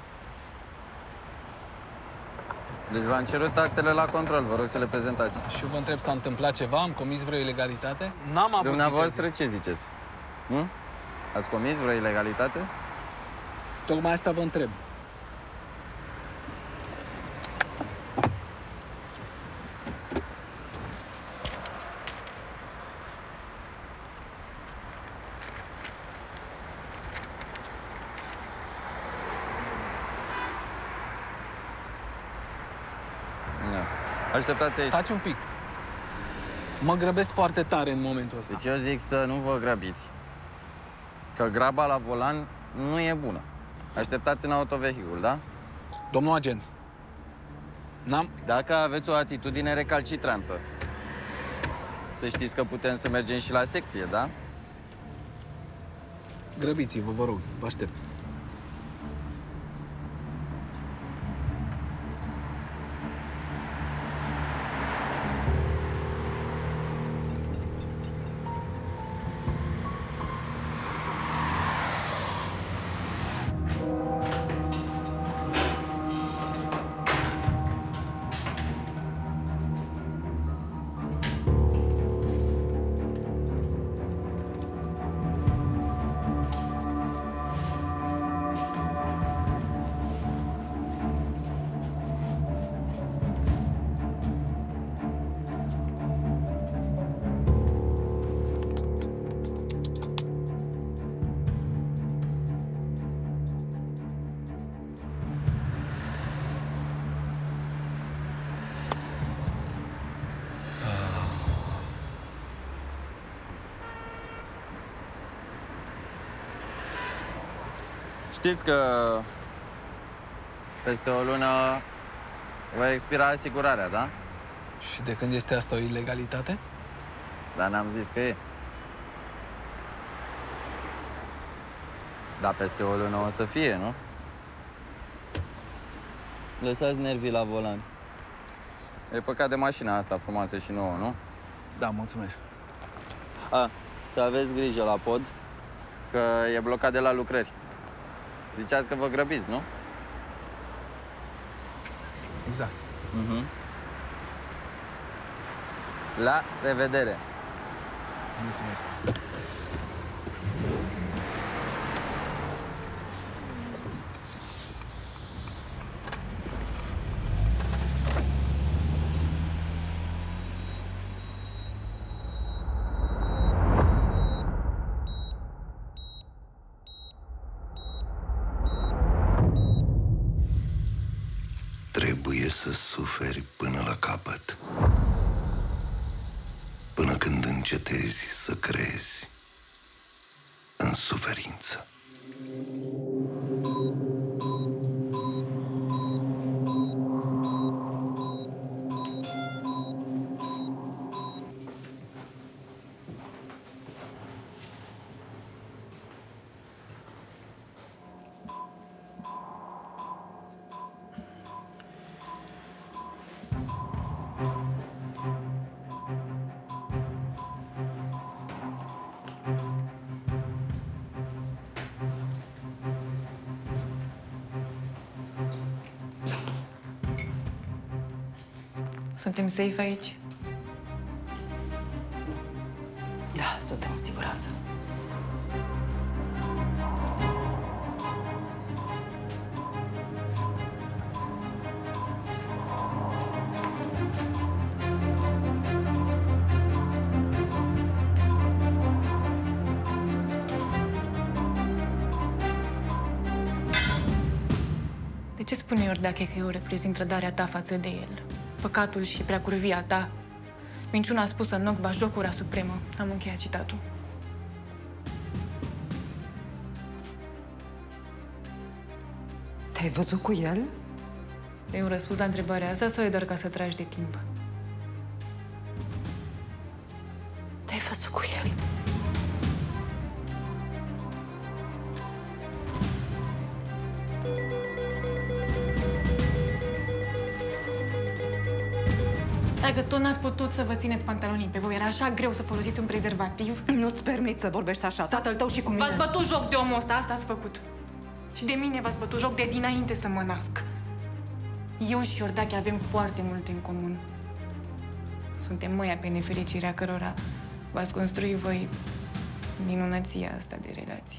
Deci v-am cerut actele la control, vă rog să le prezentați. Și vă întreb, s-a întâmplat ceva? Am comis vreo ilegalitate? N-am avut Dumneavoastră ce ziceți? Hm? Ați comis vreo ilegalitate? Tocmai asta vă întreb. Așteptați aici. Stați un pic. Mă grăbesc foarte tare în momentul ăsta. Deci eu zic să nu vă grăbiți. Că graba la volan nu e bună. Așteptați în autovehicul, da? Domnul agent, n-am... Dacă aveți o atitudine recalcitrantă, să știți că putem să mergem și la secție, da? Grăbiți-vă, vă rog, vă aștept. Știți că peste o lună va expira asigurarea, da? Și de când este asta o ilegalitate? Dar n-am zis că e. Dar peste o lună o să fie, nu? Lăsați nervii la volan. E păcat de mașina asta frumoasă și nouă, nu? Da, mulțumesc. A, să aveți grijă la pod, că e blocat de la lucrări. Ziceați că vă grăbiți, nu? Exact. Uh-huh. La revedere! Mulțumesc! Trebuie să suferi până la capăt. Până când încetezi să crezi în suferință. Suntem safe aici? Da, suntem în siguranță. ce spune Iordache că eu reprezint trădarea ta față de el? Păcatul și preacurvia ta? Minciuna spusă în ochi, bașjocura supremă. Am încheiat citatul. Te-ai văzut cu el? Te-ai un răspuns la întrebarea asta sau e doar ca să tragi de timp? Te-ai văzut cu el? Dacă tot n-ați putut să vă țineți pantalonii pe voi, era așa greu să folosiți un prezervativ? Nu-ți permit să vorbești așa. Tatăl tău și cu mine. V-ați bătut joc de omul ăsta, asta ați făcut. Și de mine v-ați bătut joc de dinainte să mă nasc. Eu și Iordache avem foarte multe în comun. Suntem măia pe nefericirea cărora v-ați construit voi minunăția asta de relație.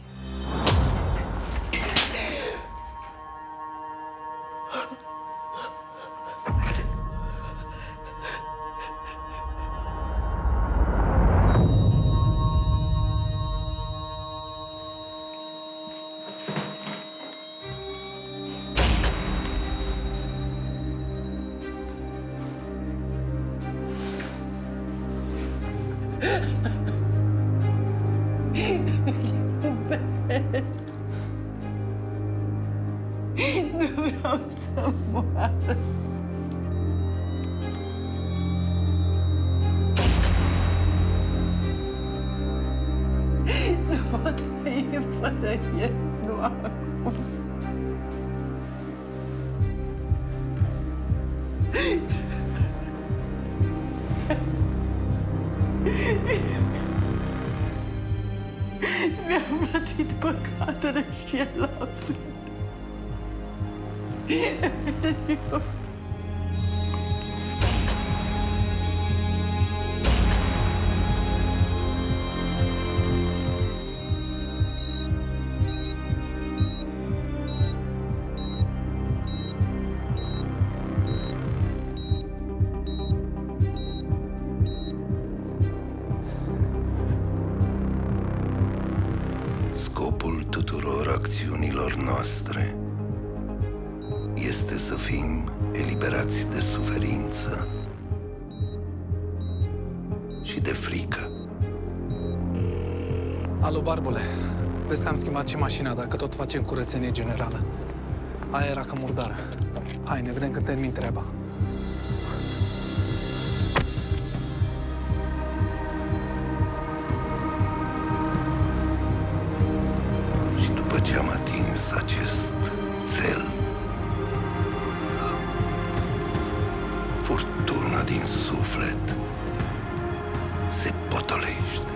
Nu vreau să moară. Nu pot trăi fără el, nu acum. Mi-am plătit păcatele și el la fel. Scopul tuturor acțiunilor noastre este să fim eliberați de suferință și de frică. Alo, barbule. Vezi că am schimbat și mașina, dacă tot facem curățenie generală. Aia era că murdară. Hai, ne vedem când termin treaba. Și după ce am atins acest cel, furtuna din suflet se potolește.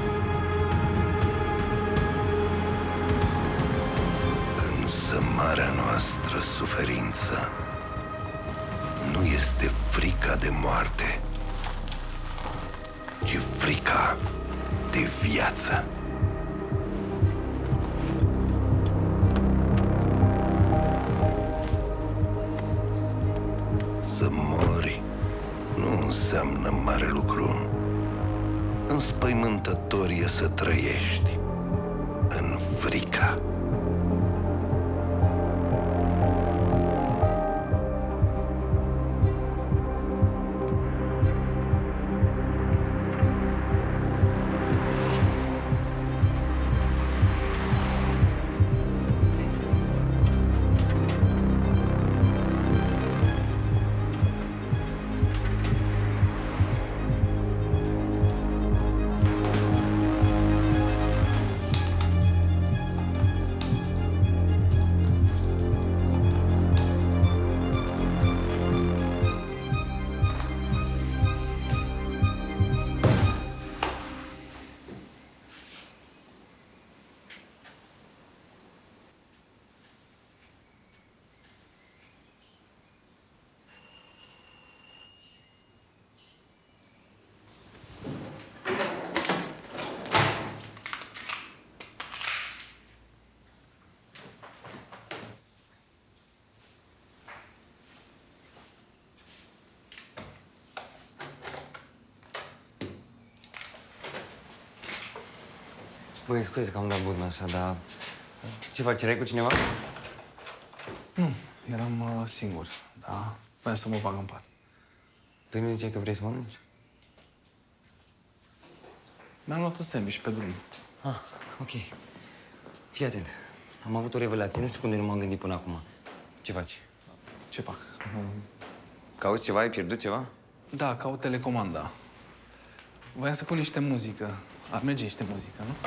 Însă marea noastră suferință nu este frica de moarte, ci frica de viață. Să mori nu înseamnă mare lucru. Înspăimântător e să trăiești în frică. Băi, scuze că am dat buzna așa, dar... Ce faci, erai cu cineva? Nu, Eram uh, singur, da? Voiam să mă bag în pat. Păi nu ziceai că vrei să mănânci? Mi-am luat un sandwich pe drum. Ah, ok. Fii atent. Am avut o revelație. Nu știu cum de nu m-am gândit până acum. Ce faci? Ce fac? Cauți ceva? Ai pierdut ceva? Da, caut telecomanda. Voiam să pun niște muzică. Ar merge niște muzică, nu?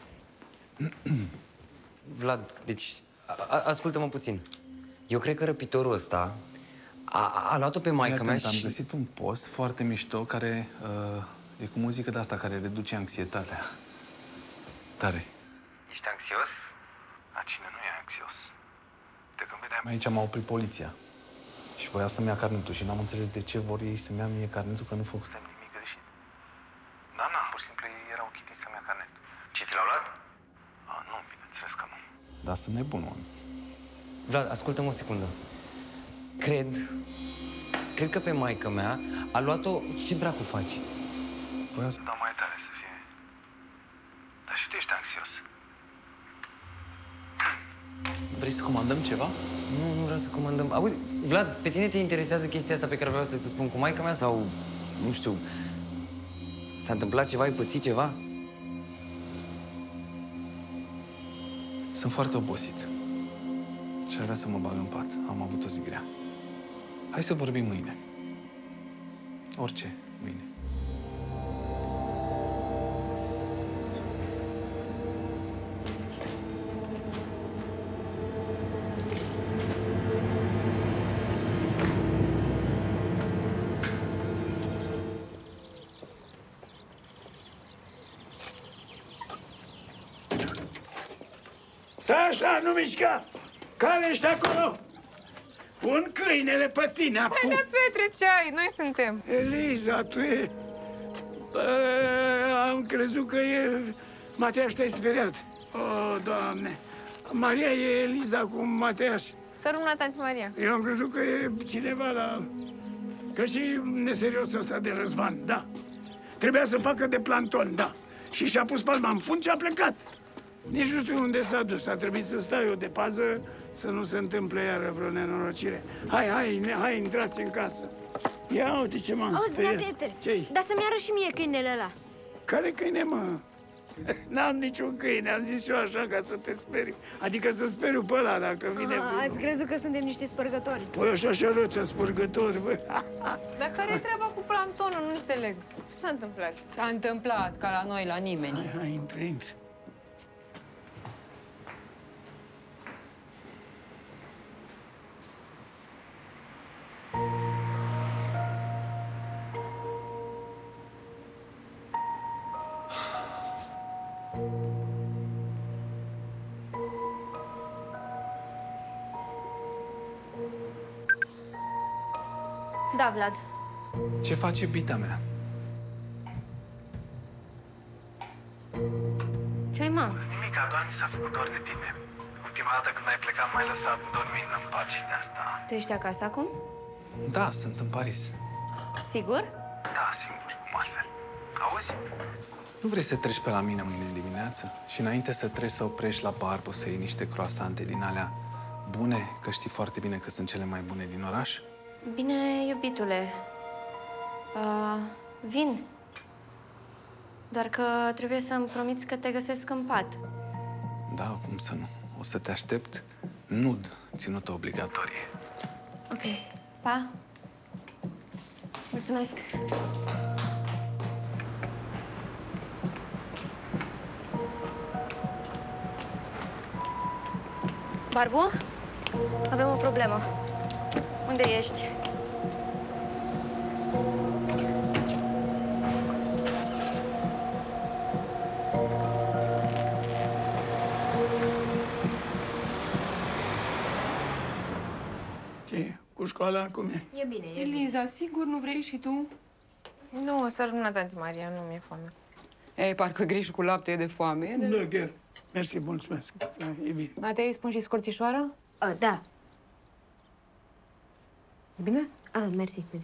Vlad, deci, ascultă-mă puțin. Eu cred că răpitorul ăsta a, a luat-o pe maică mea și... Am găsit un post foarte mișto care uh, e cu muzică de-asta care reduce anxietatea. Tare. Ești anxios? A, cine nu e anxios? De când vedeam aici m-a oprit poliția. Și voia să-mi ia carnetul și n-am înțeles de ce vor ei să-mi ia mie carnetul, că nu făcusem nimic greșit. Da, na, pur și simplu ei erau chitiți să-mi ia carnetul. Și ți l-au luat? A, nu, bineînțeles că nu. Dar sunt nebun, oameni. Vlad, ascultă-mă o secundă. Cred, cred că pe maică mea a luat-o... Ce dracu faci? Voia să dau mai tare să fie. Dar și tu ești anxios. Vrei să comandăm ceva? Nu, nu vreau să comandăm. Auzi, Vlad, pe tine te interesează chestia asta pe care vreau să-ți spun cu maica mea sau, nu știu, s-a întâmplat ceva, ai pățit ceva? Sunt foarte obosit. Și ar vrea să mă bag în pat. Am avut o zi grea. Hai să vorbim mâine. Orice, mâine. Stai așa, nu mișca! Care ești acolo? Pun câinele pe tine acum. Stai de Petre, ce ai? Noi suntem. Eliza, tu e... Bă, am crezut că e... Mateaș, te-ai speriat. O, Doamne. Maria e Eliza cu Mateaș. Să rămână tanti Maria. Eu am crezut că e cineva la... Că și neseriosul ăsta de Răzvan, da. Trebuia să facă de planton, da. Și și-a pus palma în fund și a plecat. Nici nu știu unde s-a dus. A trebuit să stau eu de pază să nu se întâmple iară vreo nenorocire. Hai, hai, hai, intrați în casă. Ia uite ce m-am Auzi, speriat. Nea Petre, Ce-i? dar să-mi arăt și mie câinele ăla. Care câine, mă? N-am niciun câine, am zis și eu așa ca să te speriu. Adică să speriu pe ăla dacă vine... A, ați crezut că suntem niște spărgători? Păi așa și arăți, spărgători, bă. Dar care e treaba cu plantonul? Nu înțeleg. Ce s-a întâmplat? S-a întâmplat, ca la noi, la nimeni. Hai, hai, intră, intră. Da, Vlad. Ce face iubita mea? Ce-ai, mă? Nimica, doar mi s-a făcut dor de tine. Ultima dată când ai plecat m-ai lăsat dormind în pat și de asta... Tu ești acasă acum? Da, sunt în Paris. Sigur? Da, singur, cum altfel. Auzi? Nu vrei să treci pe la mine mâine dimineață? Și înainte să treci să oprești la Barbu să iei niște croasante din alea bune, că știi foarte bine că sunt cele mai bune din oraș? Bine, iubitule. Uh, vin. Doar că trebuie să-mi promiți că te găsesc în pat. Da, cum să nu. O să te aștept nud, ținută obligatorie. Ok. Pa. Mulțumesc. Barbu? Avem o problemă. Unde ești? Ce? Cu școala cum e? E bine, e Eliza, sigur nu vrei și tu? Nu, să rămână tanti Maria, nu mi-e foame. Ei, parcă greși cu lapte e de foame. E de... Da, chiar. Mersi, mulțumesc. Da, e bine. Matei, îi spun și scorțișoara? Uh, da. E bine? Ah, mersi, mersi.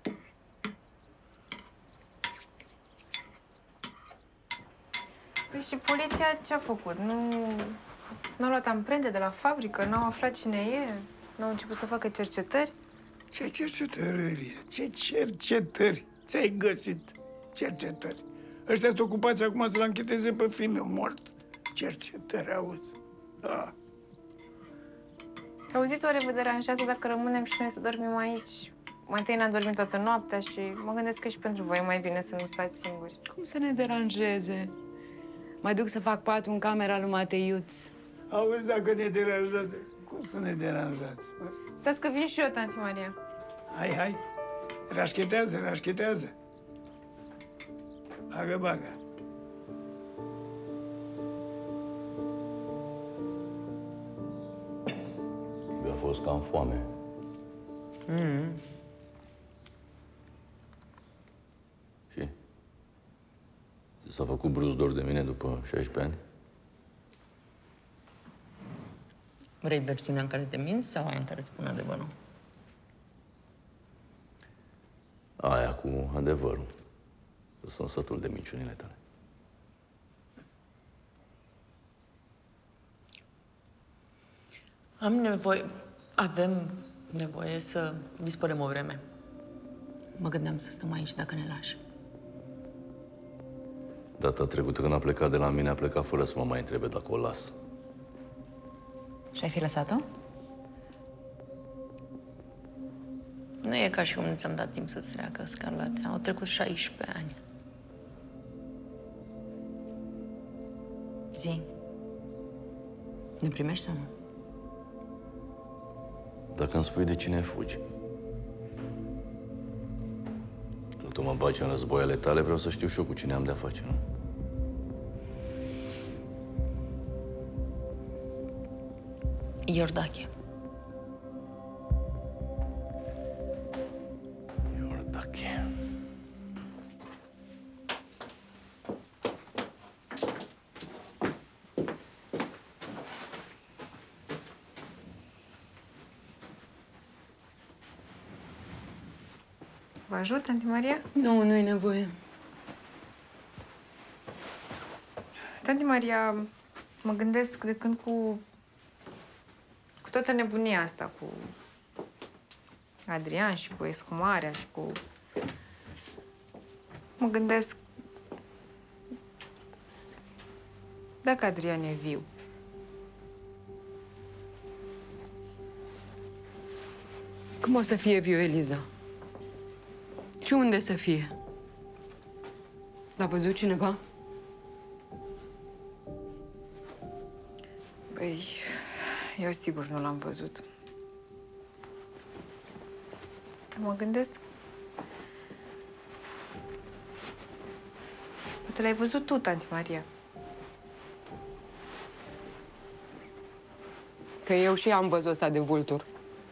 Păi și poliția ce-a făcut? Nu... N-au luat amprente de la fabrică? N-au aflat cine e? N-au început să facă cercetări? Ce cercetări, Elia? Ce cercetări ți-ai găsit? Cercetări. Ăștia sunt ocupați acum să-l ancheteze pe fiul meu mort. Cercetări, auzi? Da. Auziți, oare vă deranjează dacă rămânem și noi să dormim aici? Mai întâi n-am dormit toată noaptea și mă gândesc că și pentru voi e mai bine să nu stați singuri. Cum să ne deranjeze? Mă duc să fac patru în camera lui Mateiuț. Auzi, dacă ne deranjează, cum să ne deranjați? Stați că vin și eu, tanti Maria. Hai, hai, rașchetează, rașchetează. Bagă, bagă. Eu a fost cam foame. Mm. Și? Ți s-a făcut brusc dor de mine după șaisprezece ani? Vrei versiunea în care te minți sau aia în care îți spun adevărul? Aia cu adevărul. Sunt sătul de minciunile tale. Am nevoie... Avem nevoie să dispărăm o vreme. Mă gândeam să stăm aici dacă ne lași. Data trecută când a plecat de la mine, a plecat fără să mă mai întrebe dacă o las. Și ai fi lăsat-o? Nu e ca și cum nu ți-am dat timp să-ți treacă, Scarlate. Au trecut șaisprezece ani. Zi. Ne primești sau nu? Dacă îmi spui de cine fugi. Nu tu mă bagi în război ale tale, vreau să știu și eu cu cine am de-a face, nu? Iordache. Iordache. Vă ajut, tanti Maria? Nu, nu-i nevoie. Tanti Maria, mă gândesc de când cu... cu toată nebunia asta, cu Adrian și cu escumarea și cu... Mă gândesc... Dacă Adrian e viu. Cum o să fie viu, Eliza? Și unde să fie? L-a văzut cineva? Păi, eu sigur nu l-am văzut. Mă gândesc... Poate l-ai văzut tu, tanti Maria. Că eu și am văzut ăsta de vultur.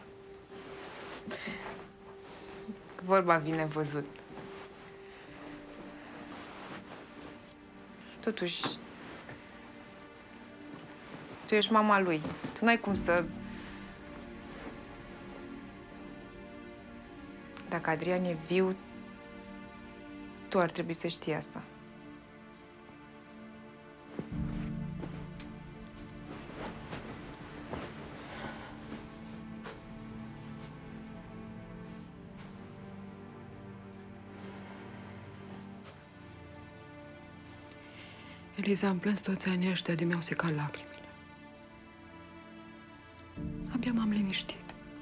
Vorba vine văzut. Totuși, tu ești mama lui. Tu n-ai cum să... Dacă Adrian e viu, tu ar trebui să știi asta. Eliza, am plâns toți anii ăștia, de mi-au secat lacrimile. Abia m-am liniștit.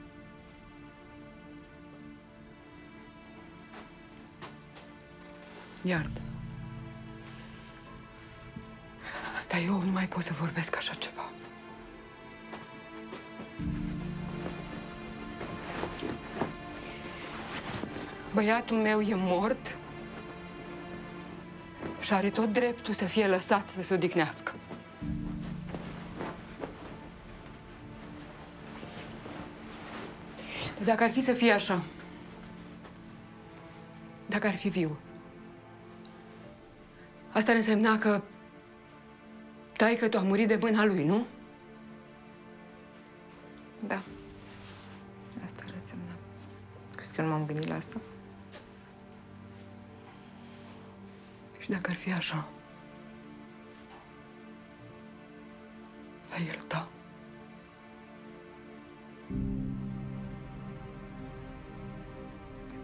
Iartă. Dar eu nu mai pot să vorbesc așa ceva. Băiatul meu e mort și are tot dreptul să fie lăsat să se odihnească. Dar dacă ar fi să fie așa, dacă ar fi viu, asta ar însemna că taică-tu a murit de mâna lui, nu? Da. Asta ar însemna. Crezi că eu nu m-am gândit la asta? Și dacă ar fi așa, a ierta.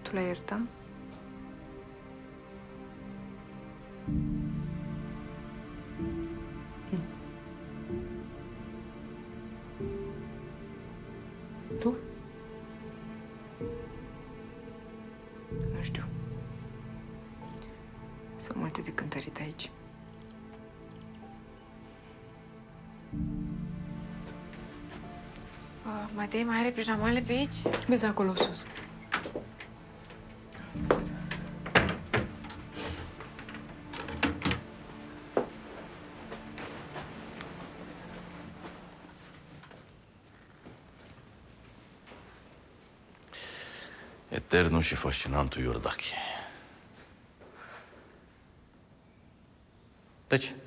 Tu l-ai iertat? Tu? Nu știu. Sunt multe de cântărit aici. Uh, Matei, mai are pijamale pe aici? Vezi acolo sus. Sus. Eternul și fascinantul Iordache. De ce?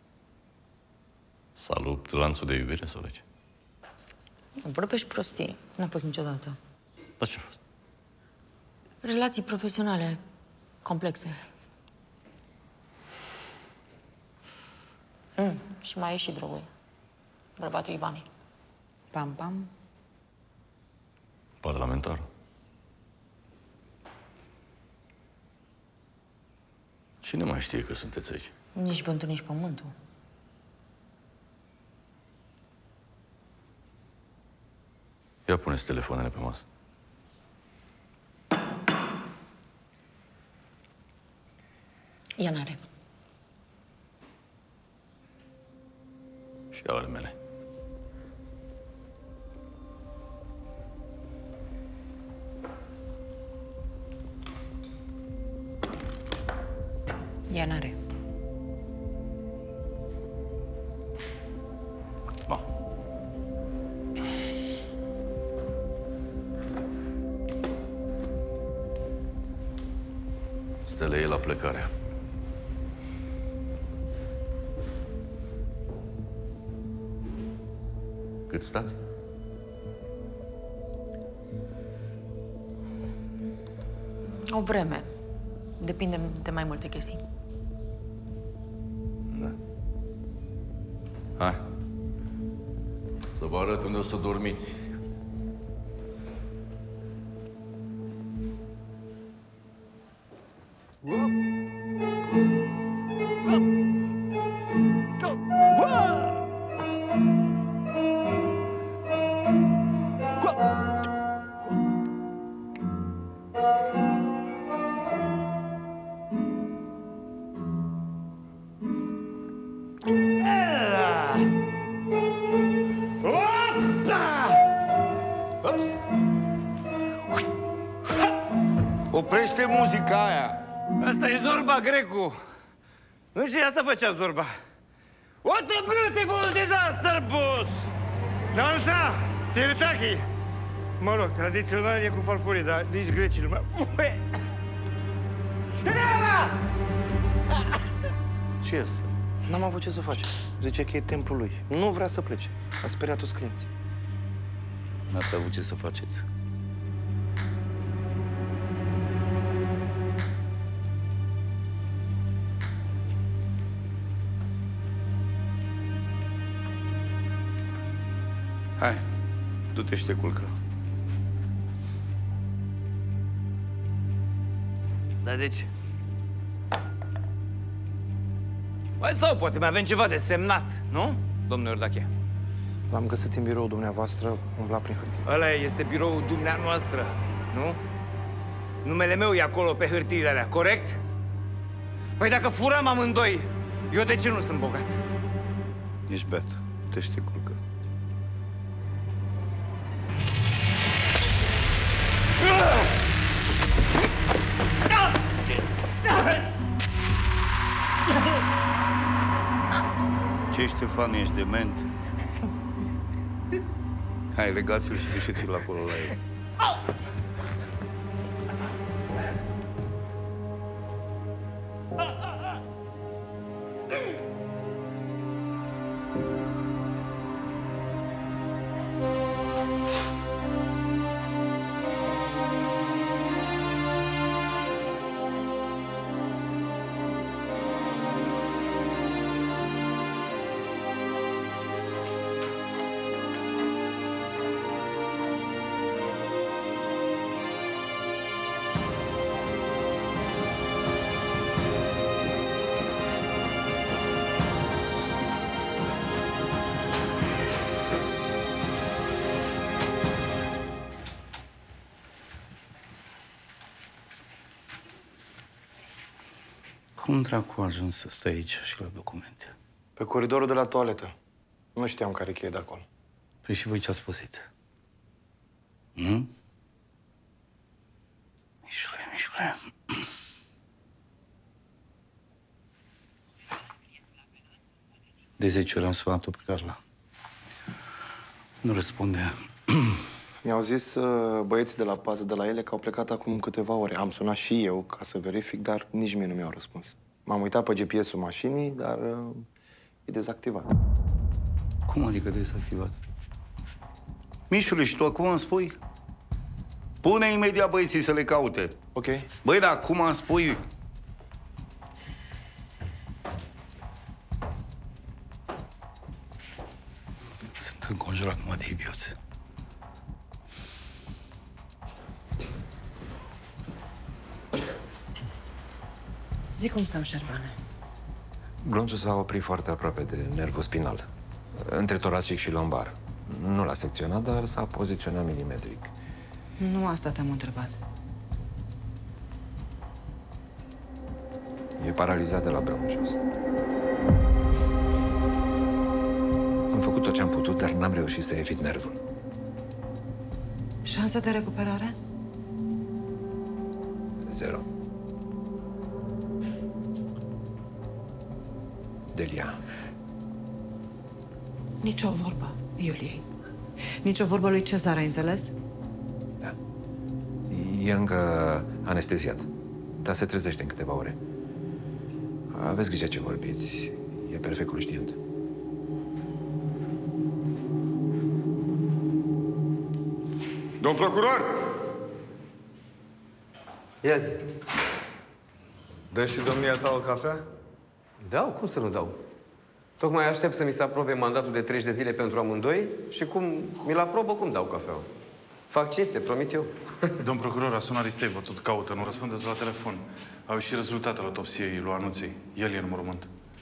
Salut lanțul de iubire sau de ce? Vorbești prostii. N-a fost niciodată. Dar ce a fost? Relații profesionale complexe. Mm, și mai e și drogul. Bărbatul Ivani. Pam, pam. Parlamentar. Cine mai știe că sunteți aici? Nici vântul, nici pământul. Ia puneți telefoanele pe masă. Ea n-are. Și ale mele. Ea n-are. Ba. Stele e la plecare. Cât stați? O vreme. Depinde de mai multe chestii. Da. Hai. Să vă arăt unde o să dormiți. Oprește muzica aia! Asta e Zorba Grecu. Nu știi, asta făcea Zorba. What a beautiful disaster, boss! Dansa! Sirtaki! Mă rog, tradițional e cu farfurii, dar nici grecii nu mai... Ce este? N-am avut ce să face. Zice că e templul lui. Nu vrea să plece. A speriat toți clienții. N-ați avut ce să faceți. Hai, du-te și te culcă. Dar deci... Mai stau, poate mai avem ceva de semnat, nu, domnul Iordache? L-am găsit în biroul dumneavoastră, umbla prin hârtie. Ăla este biroul dumneavoastră, nu? Numele meu e acolo pe hârtiile alea, corect? Păi dacă furam amândoi, eu de ce nu sunt bogat? Ești beat, te și te culcă. Ce, Ștefan, ești dement? Hai, legați-l și duceți-l acolo la el. Cum dracu a ajuns să stai aici și la documente? Pe coridorul de la toaletă. Nu știam care cheie de acolo. Păi și voi ce-ați păsit? Hm? Mișule, Mișule. De zece ori am sunat-o pe Carla. Nu răspunde. Mi-au zis uh, băieții de la pază de la ele că au plecat acum câteva ore. Am sunat și eu ca să verific, dar nici mie nu mi-au răspuns. M-am uitat pe G P S-ul mașinii, dar uh, e dezactivat. Cum adică dezactivat? Mișule, și tu acum îmi spui? Pune imediat băieții să le caute. Ok. Băi, dar acum îmi spui? Sunt înconjurat numai de idioți. Zic cum stau, Șervane. Glonțul s-a oprit foarte aproape de nervul spinal, între toracic și lombar. Nu l-a secționat, dar s-a poziționat milimetric. Nu asta te-am întrebat. E paralizat de la brâu jos. Am făcut tot ce am putut, dar n-am reușit să evit nervul. Șansa de recuperare? Zero. Delia. Nici o vorbă, Iuliei. Nici o vorbă lui Cezar, ai înțeles? E încă anesteziat, dar se trezește în câteva ore. Aveți grijă ce vorbiți. E perfect conștient. Domn procuror! Ia zi. Dă și domnia ta o cafea? Dau? Cum să nu dau? Tocmai aștept să mi se aprobe mandatul de treizeci de zile pentru amândoi și cum mi-l aprobă, cum dau cafeaua. Fac cinste, promit eu. Domn procuror, a sunat Ristei, vă tot caută, nu răspundeți la telefon. Au ieșit rezultatele autopsiei lui Anuței. El e în mormânt.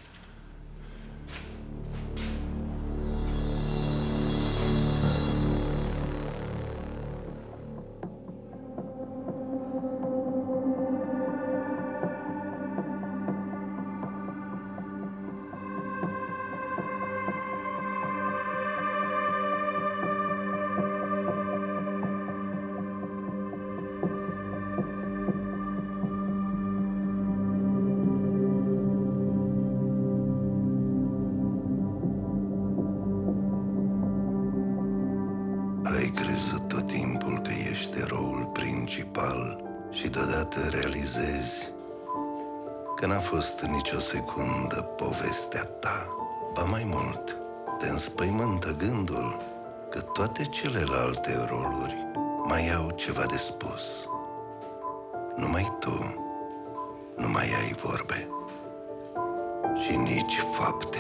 Ai crezut tot timpul că ești eroul principal și deodată realizezi că n-a fost nicio secundă povestea ta. Ba mai mult, te înspăimântă gândul că toate celelalte roluri mai au ceva de spus. Numai tu nu mai ai vorbe și nici fapte.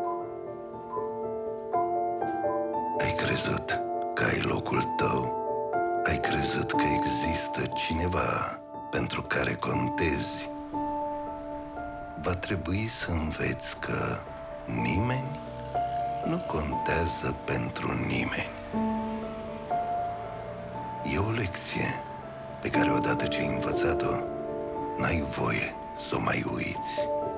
Ai crezut că ai locul tău, ai crezut că există cineva pentru care contezi. Va trebui să înveți că nimeni nu contează pentru nimeni. E o lecție pe care odată ce ai învățat-o, n-ai voie să o mai uiți.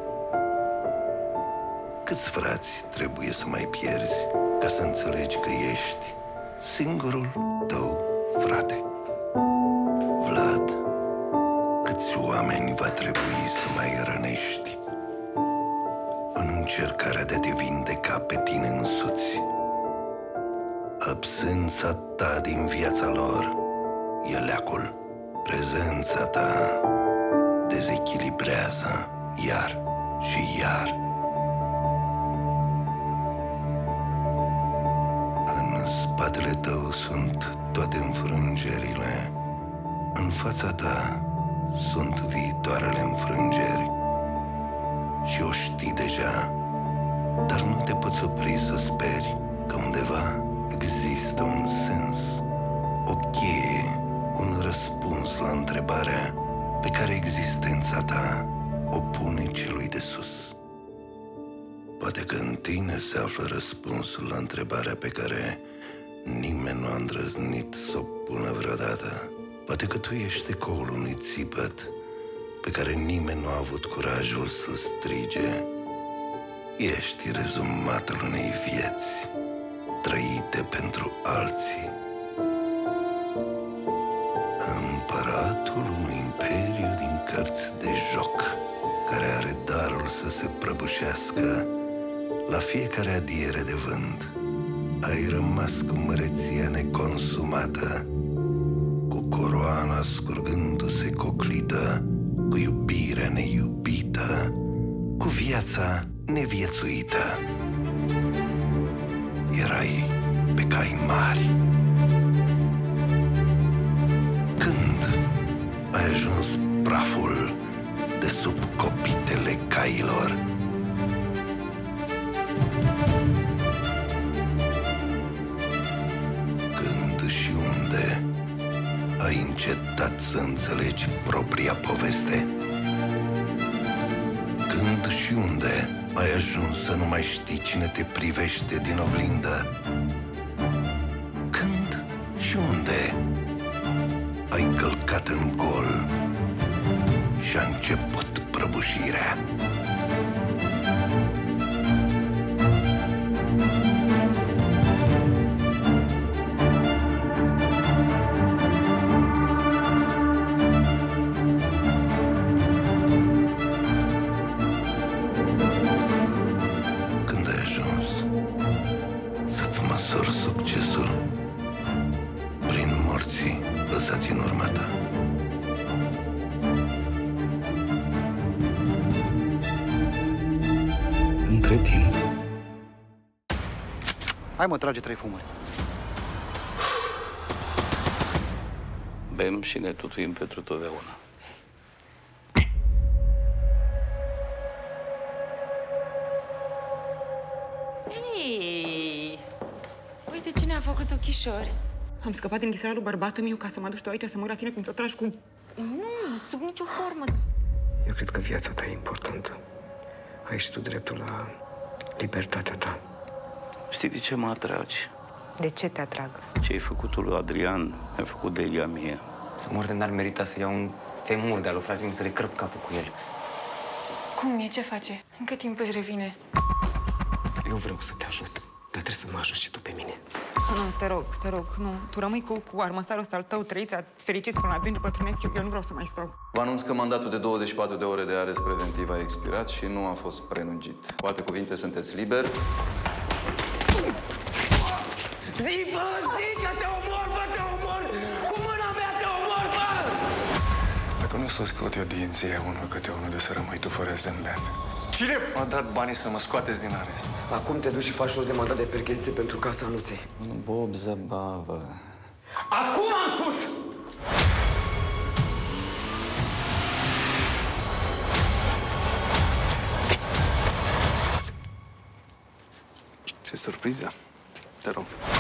Câți frați trebuie să mai pierzi ca să înțelegi că ești singurul tău frate? Vlad, câți oameni va trebui să mai rănești în încercarea de a te vindeca pe tine însuți? Absența ta din viața lor e leacul. Prezența ta dezechilibrează iar și iar. În spatele tău sunt toate înfrângerile. În fața ta sunt viitoarele înfrângeri. Și o știi deja, dar nu te poți opri să speri că undeva există un sens, o cheie, un răspuns la întrebarea pe care existența ta o pune celui de sus. Poate că în tine se află răspunsul la întrebarea pe care nimeni nu a îndrăznit să o pună vreodată. Poate că tu ești ecoul unui țipăt pe care nimeni nu a avut curajul să-l strige. Ești rezumatul unei vieți trăite pentru alții. Împăratul unui imperiu din cărți de joc, care are darul să se prăbușească la fiecare adiere de vânt. Ai rămas cu măreția neconsumată, cu coroana scurgându-se coclită, cu iubirea neiubită, cu viața neviețuită. Erai pe cai mari. Când ai ajuns praful de sub copitele cailor? Când și unde ai încetat să înțelegi propria poveste? Când și unde ai ajuns să nu mai știi cine te privește din oglindă? Când și unde ai călcat în gol și a început prăbușirea? Când ai ajuns să-ți măsori succesul prin morții lăsați în urma ta? Între timp, Hai mă, trage trei fumuri. Bem și ne tutuim pentru totdeauna. Ei, uite cine a făcut ochișori. Am scăpat din închisoarea lui bărbatul meu ca să mă aduci tu aici să mă la tine cum ți-o tragi cu... Nu, sub nicio formă. Eu cred că viața ta e importantă. Ai și tu dreptul la libertatea ta. Știi de ce mă atragi? De ce te atrag? Ce ai făcut tu lui Adrian, mi-a făcut Delia mie. Să mor de n-ar merita să iau un femur de-al lui frate meu să le crăp capul cu el. Cum e? Ce face? În cât timp își revine? Eu vreau să te ajut, dar trebuie să mă ajuți și tu pe mine. Nu, te rog, te rog, nu. Tu rămâi cu, cu armăsarul ăsta al tău, trăiți, fericiți până la dând după trâneți, eu, eu nu vreau să mai stau. Vă anunț că mandatul de douăzeci și patru de ore de arest preventiv a expirat și nu a fost prelungit. Cu alte cuvinte, sunteți liberi. Zi, bă, zi că te omor, bă, te omor! Cu mâna mea te omor, bă! Dacă nu să scot eu din ție unul câte unul de să rămâi tu fără zâmbet. Cine m-a dat banii să mă scoateți din arest? Acum te duci și faci rost de mandat de percheziție pentru casa Nuței. Bob Zăbavă. Acum am spus! Ce surpriză! Te rog.